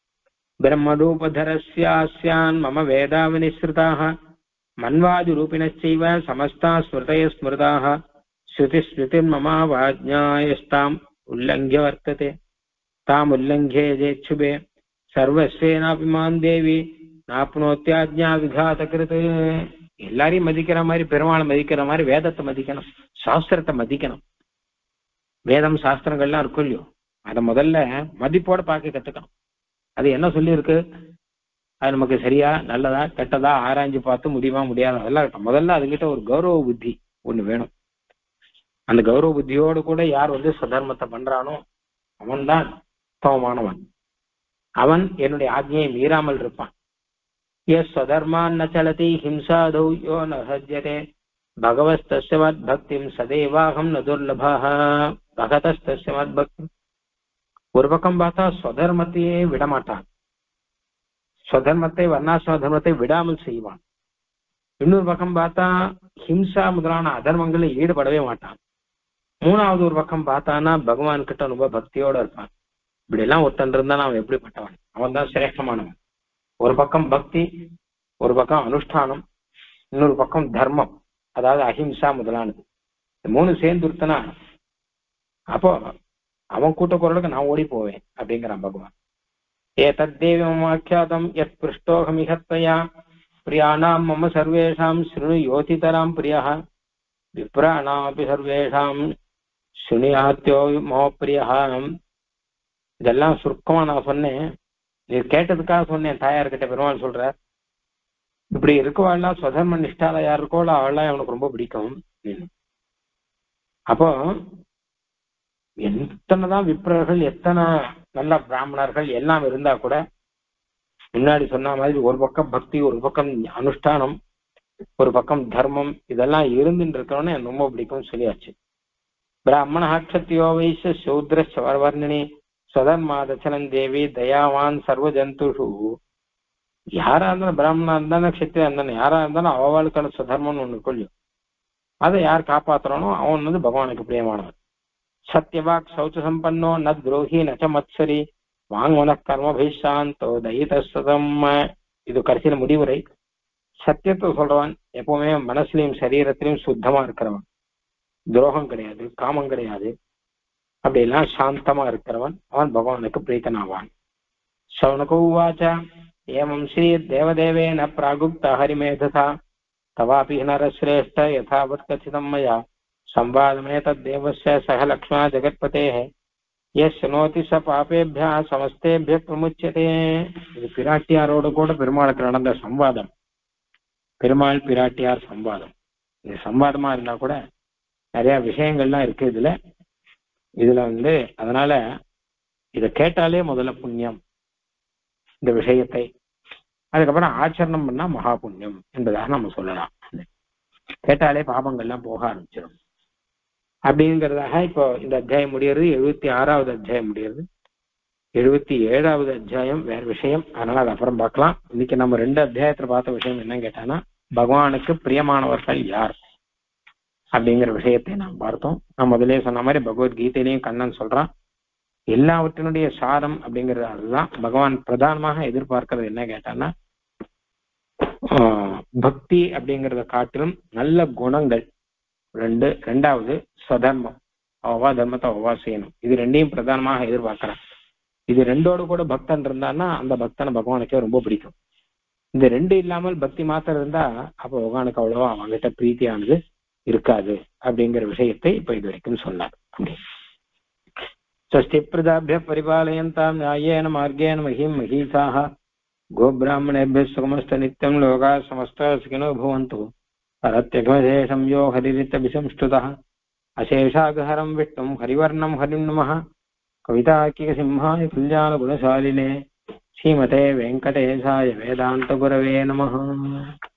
பிரம்மரூபதரஸ்யாஸ்யான் மம வேதா வினிஸ்ருதாக மன்வாதி ரூபிணச்சைவ சமஸ்தா ஸ்மிருதய ஸ்மிருதாக ஸ்ருதி ஸ்மிருதி மமா வாஜ்ஞாயஸ்தாம் உல்லங்கிய வர்த்ததே தாம் உல்லங்கியே ஜேச்சுபே சர்வஸ்வேனாபிமான் தேவி நாப்னோத்யாஜ்ஞா விகாதகிருத். எல்லாரையும் மதிக்கிற மாதிரி பெருமாளை மதிக்கிற மாதிரி வேதத்தை மதிக்கணும், சாஸ்திரத்தை மதிக்கணும். வேதம் சாஸ்திரங்கள்லாம் இருக்கும் இல்லையோ, அதை முதல்ல மதிப்போட பார்க்க கத்துக்கணும். அது என்ன சொல்லியிருக்கு, அது நமக்கு சரியா நல்லதா கெட்டதா ஆராய்ஞ்சு பார்த்து முடியுமா முடியாத அதெல்லாம் இருக்கட்டும். முதல்ல அதுகிட்ட ஒரு கௌரவ புத்தி ஒண்ணு வேணும். அந்த கௌரவ புத்தியோடு கூட யார் சுதர்மத்தை பண்றானோ அவன் தான் உத்தமமானவன். அவன் என்னுடைய ஆజ్ఞையை மீறாமல் இருப்பான். ஸ்வதர்மான் ந சலதி ஹிம்சாதௌ யோ ந சஜ்யதே பகவஸ்தஸ்ய மத்பக்திம் சதேவாகம் ந துர்லபஹ பகதஸ்தஸ்ய மத்பக்தி. ஒரு பக்கம் பார்த்தா ஸ்வதர்மத்தையே விடமாட்டான், ஸ்வதர்மத்தை வர்ணாசிரம தர்மத்தை விடாமல் செய்வான். இன்னொரு பக்கம் பார்த்தா ஹிம்சா முதலான அதர்மங்களில் ஈடுபடவே மாட்டான். மூணாவது ஒரு பக்கம் பார்த்தானா பகவான் கிட்ட ரொம்ப பக்தியோட இருப்பான். இப்படி எல்லாம் ஒருத்தன் இருந்தான் அவன் எப்படிப்பட்டவன், அவன் தான் சிரேஷ்டமானவன். ஒரு பக்கம் பக்தி, ஒரு பக்கம் அனுஷ்டானம், இன்னொரு பக்கம் தர்மம், அதாவது அஹிம்சா முதலானது. மூணு சேர்ந்துருத்தனா அப்போ அவன் கூட்ட குரலுக்கு நான் ஓடி போவேன் அப்படிங்கிறான் பகவான். ஏதத்தேவம் ஆக்கியாதம் யத் பிருஷ்டோகமிகத்வயா பிரியாணாம் மம சர்வேஷாம் ஸ்ருணு யோதிதராம் பிரியா விப்ராணாமபி சர்வேஷாம் ஸ்ருணியாத்யோ மோ பிரியா. இதெல்லாம் சுருக்கமா நான் சொன்னேன், நீ கேட்டதுக்காக சொன்னேன். தாயார்கிட்ட பெருமாள் சொல்ற, இப்படி இருக்கவாள்லாம் ஸ்வதர்ம நிஷ்டால யார் இருக்கோ அவள்லாம் அவனுக்கு ரொம்ப பிடிக்கும். அப்போ எத்தனைதான் விப்ரர்கள் எத்தனை நல்ல பிராமணர்கள் எல்லாம் இருந்தா கூட முன்னாடி சொன்ன மாதிரி ஒரு பக்கம் பக்தி, ஒரு பக்கம் அனுஷ்டானம், ஒரு பக்கம் தர்மம், இதெல்லாம் இருந்துட்டு இருக்கணும்னு எனக்கு ரொம்ப பிடிக்கும்னு சொல்லியாச்சு. பிராமண க்ஷத்ரியோ வைஸ்ய சூத்ர சவர்வர்ணினி ஸ்வதர்மாதச்சனன் தேவி தயாவான் சர்வ ஜந்துஷு. யாரா இருந்தாலும் பிராமணா இருந்தாலும் க்ஷத்ரியா இருந்தாலும் யாரா இருந்தாலும் அவளுக்கான சுதர்மம்னு ஒண்ணு கொள்ளும். அதை யார் காப்பாத்துறானோ அவன் பகவானுக்கு பிரியமானவன். சத்யவாக் சௌச்ச சம்பன்னோ ந துரோகி நச்ச மத்சரி வாங்குவன கர்மபிஷாந்தோ தயிதம். இது கடைசியில முடிவுரை. சத்தியத்தை சொல்றவன் எப்பவுமே மனசுலையும் சரீரத்திலையும் சுத்தமா இருக்கிறவன், துரோகம் கிடையாது, காமம் கிடையாது, அப்படியெல்லாம் சாந்தமா இருக்கிறவன், அவன் பகவானுக்கு பிரீத்தனாவான். சௌனகோவாச்ச ஏவம் ஸ்ரீ தேவதேவேன பிராகுப்த ஹரிமேதசா தவாபி நரஸ்ரேஷ்ட யதாவத் கதிதம் மயா சம்வாதமே தத்தேவஸ்ய சக லக்ஷ்மண ஜெகத்பதேஹ யஸ்னோதி ச பாபேபியா சமஸ்தேபிய பிரமுச்சியதே. இது பிராட்டியாரோடு கூட பெருமாளுக்கு நடந்த சம்வாதம், பெருமாள் பிராட்டியார் சம்வாதம். இது சம்வாதமா இருந்தா கூட நிறைய விஷயங்கள்லாம் இருக்கு இதுல. அதனால இதை கேட்டாலே முதல்ல புண்ணியம் இந்த விஷயத்தை, அதுக்கப்புறம் ஆச்சரணம் பண்ணா மகா புண்ணியம் என்பதாக நம்ம சொல்லலாம். கேட்டாலே பாபங்கள்லாம் போக ஆரம்பிச்சிடும் அப்படிங்கிறதாக இப்போ இந்த அத்தியாயம் முடியறது. 76வது அத்தியாயம் முடியறது. 77வது அத்தியாயம் வேற விஷயம், அதனால அது அப்புறம் பார்க்கலாம். இன்னைக்கு நம்ம 2 அத்தியாயத்துல பார்த்த விஷயம் என்னன்னு கேட்டானா, பகவானுக்கு பிரியமானவர்கள் யார், அப்படிங்கிற விஷயத்தை நாம் பார்த்தோம். நான் முதலே சொன்ன மாதிரி பகவத்கீதையிலையும் கண்ணன் சொல்றான், எல்லாவற்றினுடைய சாரம் அப்படிங்கிறது அதுதான். பகவான் பிரதானமாக எதிர்பார்க்கறது என்ன கேட்டான்னா, பக்தி அப்படிங்கிறத காட்டிலும் நல்ல குணங்கள் ரெண்டாவது ஸ்வதர்மம், அவா தர்மத்தை அவா செய்யணும். இது ரெண்டையும் பிரதானமாக எதிர்பார்க்கிறான். இது ரெண்டோடு கூட பக்தன் இருந்தான்னா அந்த பக்தனை பகவானுக்கே ரொம்ப பிடிக்கும். இந்த ரெண்டு இல்லாமல் பக்தி மாத்திரம் இருந்தா அப்ப பகவானுக்கு அவ்வளவா அவங்ககிட்ட பிரீத்தியானது இருக்காது அப்படிங்கிற விஷயத்தை இப்ப இது வரைக்கும் சொன்னார். षष्टि प्रजाभ्य परिपालयन्तां न्यायेन मार्गेण महीं महीसाः गोब्राह्मणेभ्यः सुखमस्त नित्यं लोकाः समस्ताः सुखिनो भवन्तु। परत्यघमशेषं यो हरिरितभिसंस्तुतः अशेषागहरं विष्णुं हरिवर्णं हरिं नमः। कवितार्किकसिंहाय कल्याणगुणशालिने श्रीमते वेङ्कटेशाय वेदान्तगुरवे नमः।